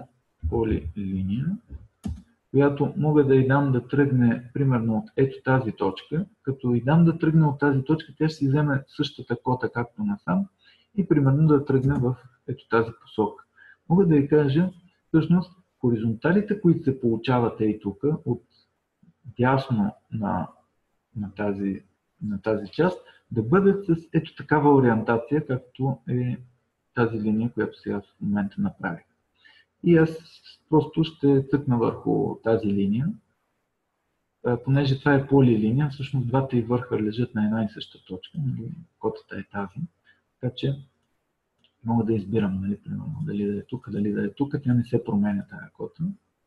мога да й дам да тръгне примерно от ето тази точка. Като й дам да тръгне от тази точка, тя ще си вземе същата кота, както насам, и примерно да тръгне в ето тази посока. Мога да й кажа, всъщност, хоризонталите, които се получават тук, от дясно на тази част, да бъдат с ето такава ориентация, както е тази линия, която сега в момента направих. И аз просто ще цъкна върху тази линия. Понеже това е полилиния, всъщност двата и върха лежат на една и съща точка. Котата е тази. Така че мога да избирам, примерно, дали да е тук, дали да е тук. Тя не се променя тази кота.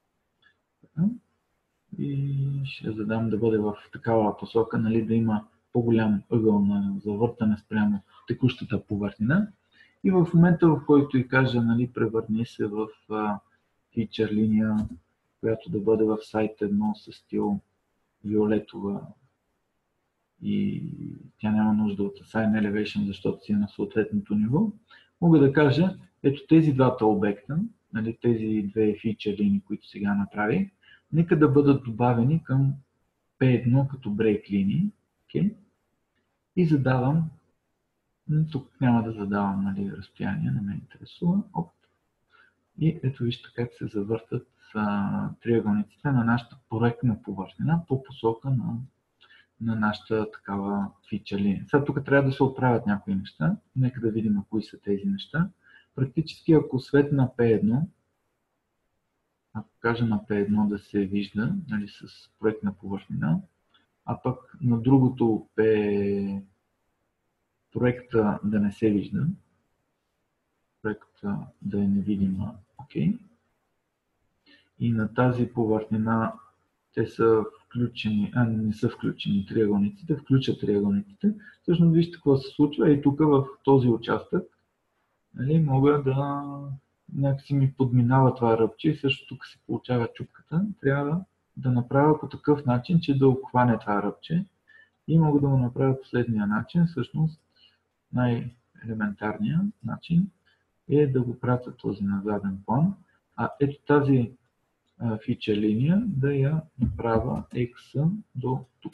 И ще задам да бъде в такава посока, да има по-голям ъгъл на завъртане спрямо текущата повърхнина. И в момента, в който и кажа, превърни се в фичър линия която да бъде в сайт 1 с стил виолетова и тя няма нужда от Assign Elevation, защото си е на съответното ниво, мога да кажа, ето тези двата обекта, нали, тези две фичър линии, които сега направих, нека да бъдат добавени към P1 като брейк линии. Okay? И задавам, тук няма да задавам, нали, разстояние, не ме интересува. Оп. И ето вижте как се завъртат триъгълниците на нашата проектна повърхнина по посока на нашата такава фичър линия. Сега тук трябва да се оправят някои неща. Нека да видим кои са тези неща. Практически ако светна P1, ако кажа на P1 да се вижда, нали, с проектна повърхнина, а пък на другото P проекта да не се вижда, проекта да е невидима, окей. И на тази повърхнина те са включени, не са включени триъгълниците, включат триъгълниците. Всъщност вижте какво се случва и тук в този участък, нали, мога да някакси ми подминава това ръбче и също тук се получава чупката. Трябва да направя по такъв начин, че да обхване това ръбче и мога да го направя последния начин. Всъщност най-елементарният начин е да го пратя този на заден план. А ето тази фичър линия да я направя X до тук.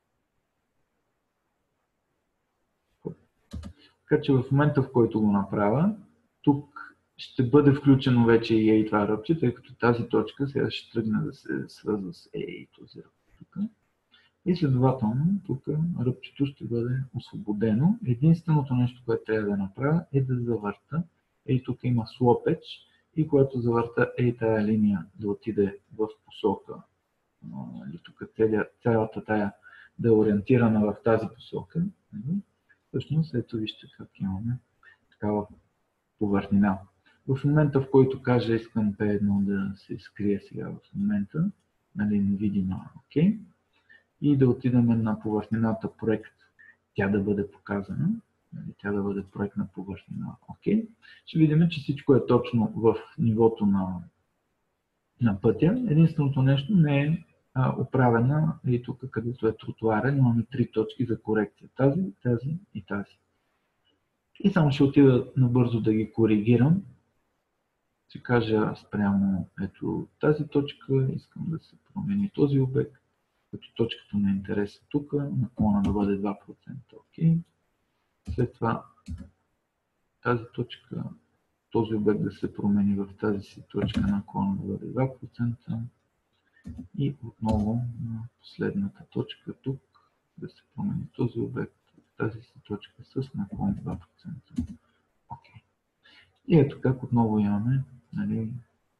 Така че в момента, в който го направя, тук ще бъде включено вече и това ръбче, тъй като тази точка сега ще тръгне да се свързва с този ръбче тук. И следователно, тук ръбчето ще бъде освободено. Единственото нещо, което трябва да направя е да завърта. Тук има слопеч и когато завърта тая линия да отиде в посока, тук цялата тая да е ориентирана в тази посока. Всъщност, ето вижте как имаме такава повърхнина. В момента, в който кажа искам P1 да се изкрие сега в момента, нали, невидима, окей, и да отидем на повърхнината проект, тя да бъде показана, нали, тя да бъде проектна повърхнина, окей, ще видим, че всичко е точно в нивото на пътя. Единственото нещо не е оправена и тук, където е тротуара, имаме 3 точки за корекция. Тази, тази и тази. И само ще отида набързо да ги коригирам. Ще кажа спрямо ето тази точка, искам да се промени този обект, като точката на интерес е тук, наклона да бъде 2%. Okay. След това тази точка, този обект да се промени в тази си точка, наклона да бъде 2%. И отново на последната точка тук да се промени този обект в тази си точка с наклон 2%. Okay. И ето как отново имаме, нали,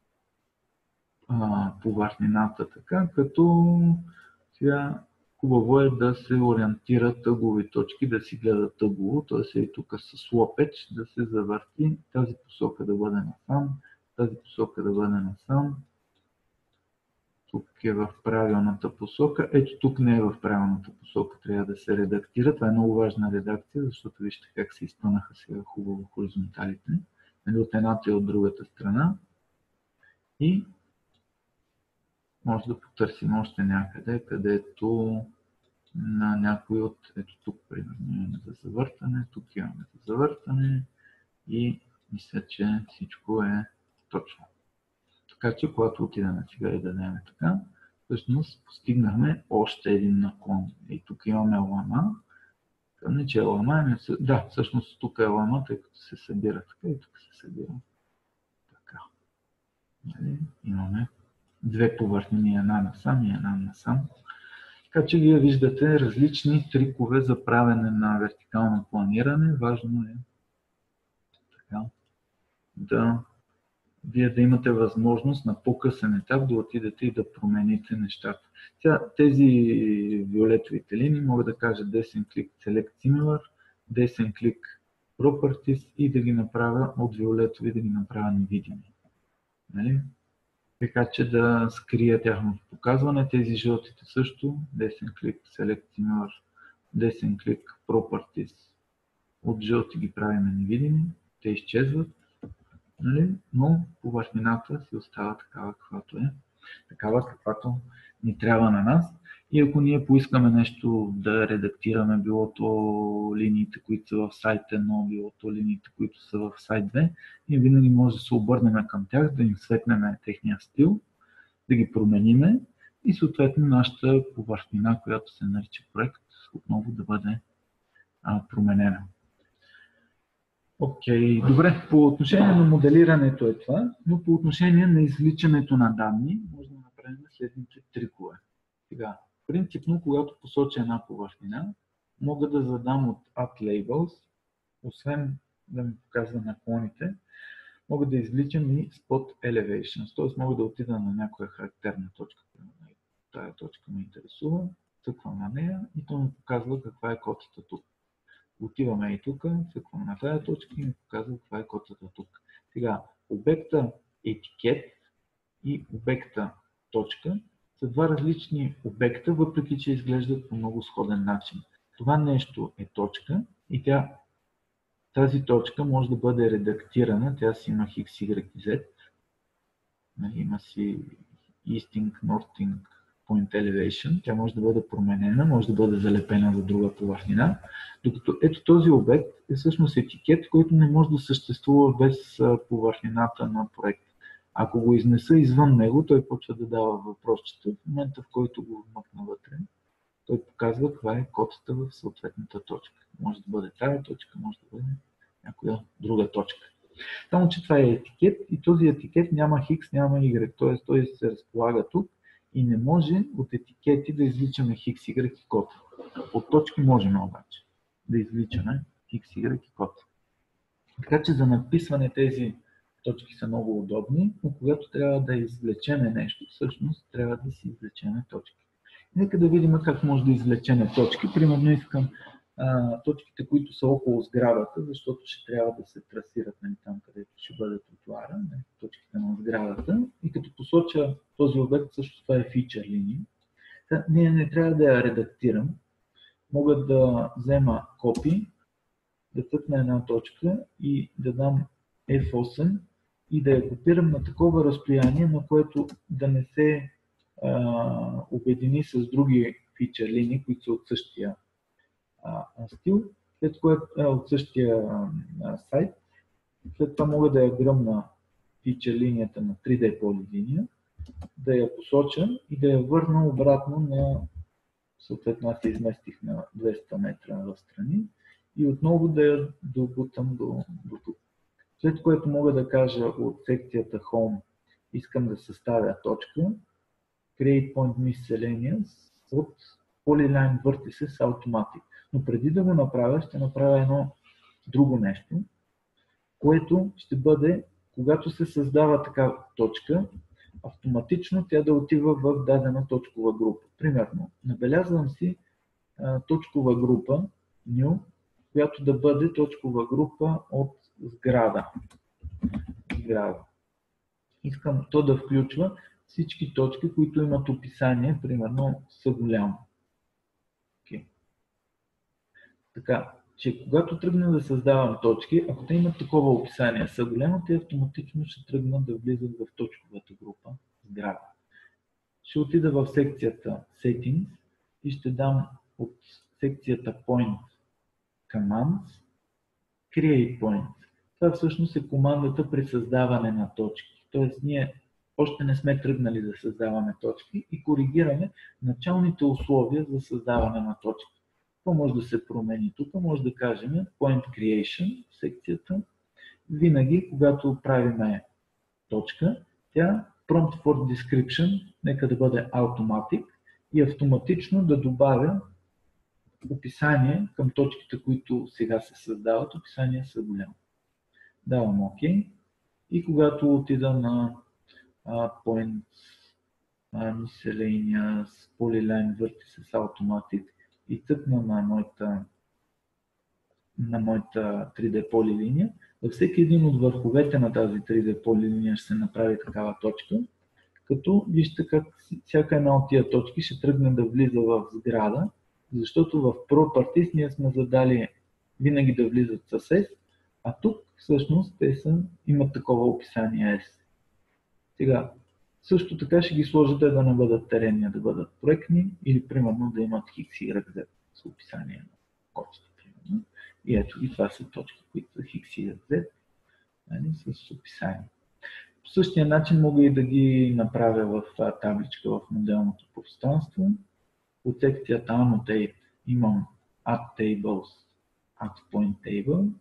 повърхнината така, като сега хубаво е да се ориентират тъгови точки, да си гледат тъгово, т.е. и тук с лопеч да се завърти, тази посока да бъде насам, тази посока да бъде насам. Тук е в правилната посока. Ето тук не е в правилната посока, трябва да се редактира. Това е много важна редакция, защото вижте как се изпънаха сега хубаво хоризонталите. Нали, от едната и от другата страна. И може да потърсим още някъде, където на някой от... Ето тук, примерно, имаме за завъртане, тук имаме за завъртане и мисля, че всичко е точно. Така че, когато отидем сега и дадем така, всъщност постигнахме още един наклон. И тук имаме лама. Не, че е лама, да, всъщност тук е лама, тъй като се събира така и тук се събира така. Имаме две повърхнини, една насам и една насам. Така че вие виждате различни трикове за правене на вертикално планиране. Важно е така, вие да имате възможност на по-късен етап да отидете и да промените нещата. Тези виолетовите линии мога да кажа десен клик Select Similar, десен клик Properties и да ги направя от виолетови, да ги направя невидими. Нали? Така че да скрия тяхното показване. Тези жълтите също, десен клик Select Similar, десен клик Properties. От жълти ги правим невидими, те изчезват. Нали? Но повърхнината си остава такава, каквато е. такава каквато ни трябва на нас. И ако ние поискаме нещо да редактираме, било то линиите, които са в сайт 1, било то линиите, които са в сайт 2, ние винаги може да се обърнем към тях, да им светнем техния стил, да ги промениме и съответно нашата повърхнина, която се нарича проект, отново да бъде променена. Окей, добре, по отношение на моделирането е това, но по отношение на извличането на данни, може да направим следните трикове. Сега, принципно, когато посоча една повърхнина, мога да задам от add_labels, освен да ми показва наклоните, мога да извличам и spot elevations, т.е. мога да отида на някоя характерна точка. Тая точка ме интересува, цъквам на нея и то ми показва каква е котата тук. Отиваме и тук, цъквам на тази точка и ми показва каква е котата тук. Сега, обекта етикет и обекта точка са два различни обекта, въпреки че изглеждат по много сходен начин. Това нещо е точка и тази точка може да бъде редактирана. Тя си има X, Y и Z. Има си Easting, Northing, Point Elevation. Тя може да бъде променена, може да бъде залепена за друга повърхнина. Докато ето този обект е всъщност етикет, който не може да съществува без повърхнината на проекта. Ако го изнеса извън него, той почва да дава въпросчета. В момента, в който го вмъкна вътре, той показва каква е котата в съответната точка. Може да бъде тази точка, може да бъде някоя друга точка. Само, че това е етикет и този етикет няма X, няма Y, т.е. той се разполага тук и не може от етикети да извличаме X, Y и кота. От точки можем обаче да извличаме X, Y и кота. Така че за написване тези точки са много удобни, но когато трябва да извлечеме нещо, всъщност трябва да си извлечеме точки. Нека да видим как може да извлечеме точки. Примерно искам точките, които са около сградата, защото ще трябва да се трасират там, където ще бъде тротуара, точките на сградата. И като посоча този обект, също това е фичър линия. Ние не трябва да я редактирам. Мога да взема копи, да цъкна една точка и да дам F8 и да я копирам на такова разстояние, на което да не се обедини с други фичър линии, които са от същия стил, след което от същия сайт. След това мога да я гръмна фичър линията на 3D полилиния, да я посоча и да я върна обратно на, съответно аз се изместих на 200 метра в страни и отново да я добутам до тук. След което мога да кажа от секцията Home искам да съставя точка Create Point Miscellaneous от Polyline Vertices Automatic. Но преди да го направя, ще направя едно друго нещо, което ще бъде, когато се създава такава точка, автоматично тя да отива в дадена точкова група. Примерно, набелязвам си точкова група New, която да бъде точкова група от сграда. Искам то да включва всички точки, които имат описание, примерно са голямо. Така, че когато тръгна да създавам точки, ако те имат такова описание са голямо, те автоматично ще тръгнат да влизат в точковата група сграда. Ще отида в секцията Settings и ще дам от секцията Point Commands Create Point. Това всъщност е командата при създаване на точки. Тоест ние още не сме тръгнали да създаваме точки и коригираме началните условия за създаване на точки. Това може да се промени тук, може да кажем Point Creation в секцията. Винаги, когато правиме точка, тя Prompt for Description, нека да бъде Automatic и автоматично да добавя описание към точките, които сега се създават. Описание са голямо. Давам OK. И когато отида на Point Miscellaneous Polyline Vertices Automatic и цъкна на моята 3D полилиния, във всеки един от върховете на тази 3D полилиния ще се направи такава точка, като вижте как всяка една от тия точки ще тръгне да влиза в сграда, защото в Properties ние сме задали винаги да влизат с S, а тук всъщност те имат такова описание S. Сега, Също така ще ги сложите да не бъдат теренни, а да бъдат проектни или примерно да имат X, Y, Z с описание на кодите. Примерно. И ето и това са точки, които са X, Y, Z, нали, с описание. По същия начин мога и да ги направя в табличка в моделното пространство. От секцията Annotate имам Add Tables, Add Point Table.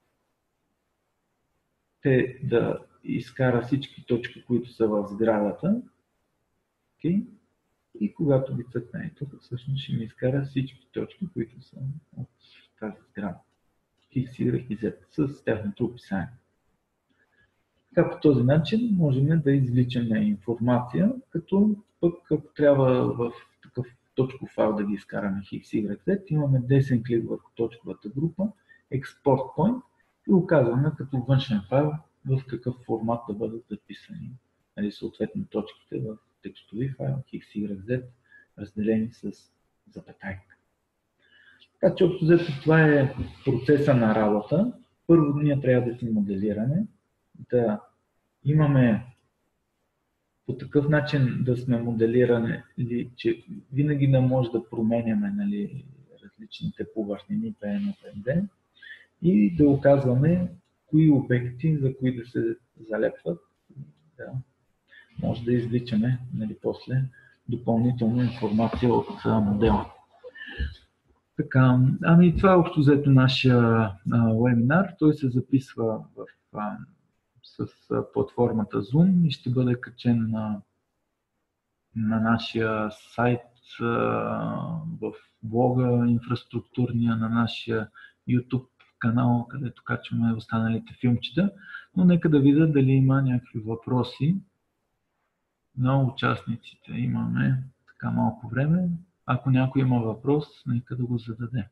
Те да изкара всички точки, които са в сградата. Okay. И когато ги цъкна и тук, всъщност ще ми изкара всички точки, които са от тази сграда. X, Y и Z с тяхното описание. Така по този начин можем да извличаме информация, като пък ако трябва в такъв точков файл да ги изкараме X, Y, Z, имаме десен клик върху точковата група, Export Point и го казваме като външен файл в какъв формат да бъдат записани. Нали, съответно точките в текстови файл X, Y, Z, разделени с запетайка. Така че общо взето това е процеса на работа. Първо ние трябва да си моделираме, да имаме по такъв начин да сме моделирани, че винаги да може да променяме, нали, различните повърхнини PM, PMD и да оказваме кои обекти, за кои да се залепват. Да, може да извличаме, нали, после допълнително информация от модела. Така, ами това е общо взето нашия вебинар. Той се записва с платформата Zoom и ще бъде качен на нашия сайт, в блога инфраструктурния, на нашия YouTube канал, където качваме останалите филмчета. Но нека да видя дали има някакви въпроси на участниците. Имаме така малко време. Ако някой има въпрос, нека да го зададе.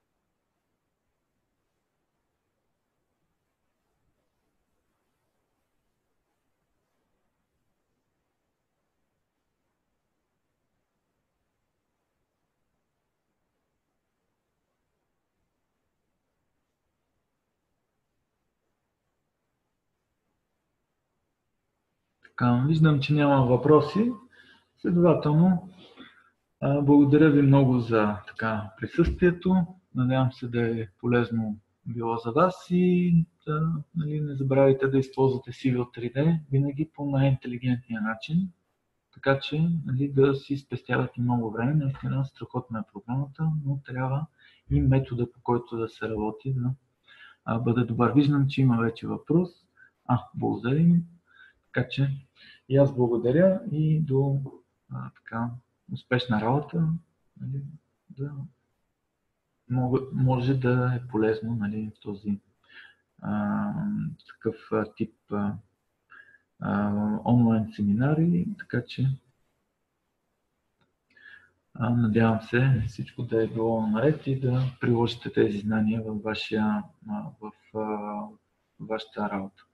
Така, виждам, че няма въпроси. Следователно, благодаря ви много за присъствието. Надявам се да е полезно било за вас и нали, не забравяйте да използвате Civil 3D винаги по най-интелигентния начин, така че нали, да си спестявате много време. Наистина страхотна е програмата, но трябва и метода, по който да се работи, да бъде добър. Виждам, че има вече въпрос. Благодаря. Така че и аз благодаря и до успешна работа, нали, да може да е полезно, нали, този такъв тип онлайн семинари, така че надявам се всичко да е било наред и да приложите тези знания във вашата работа.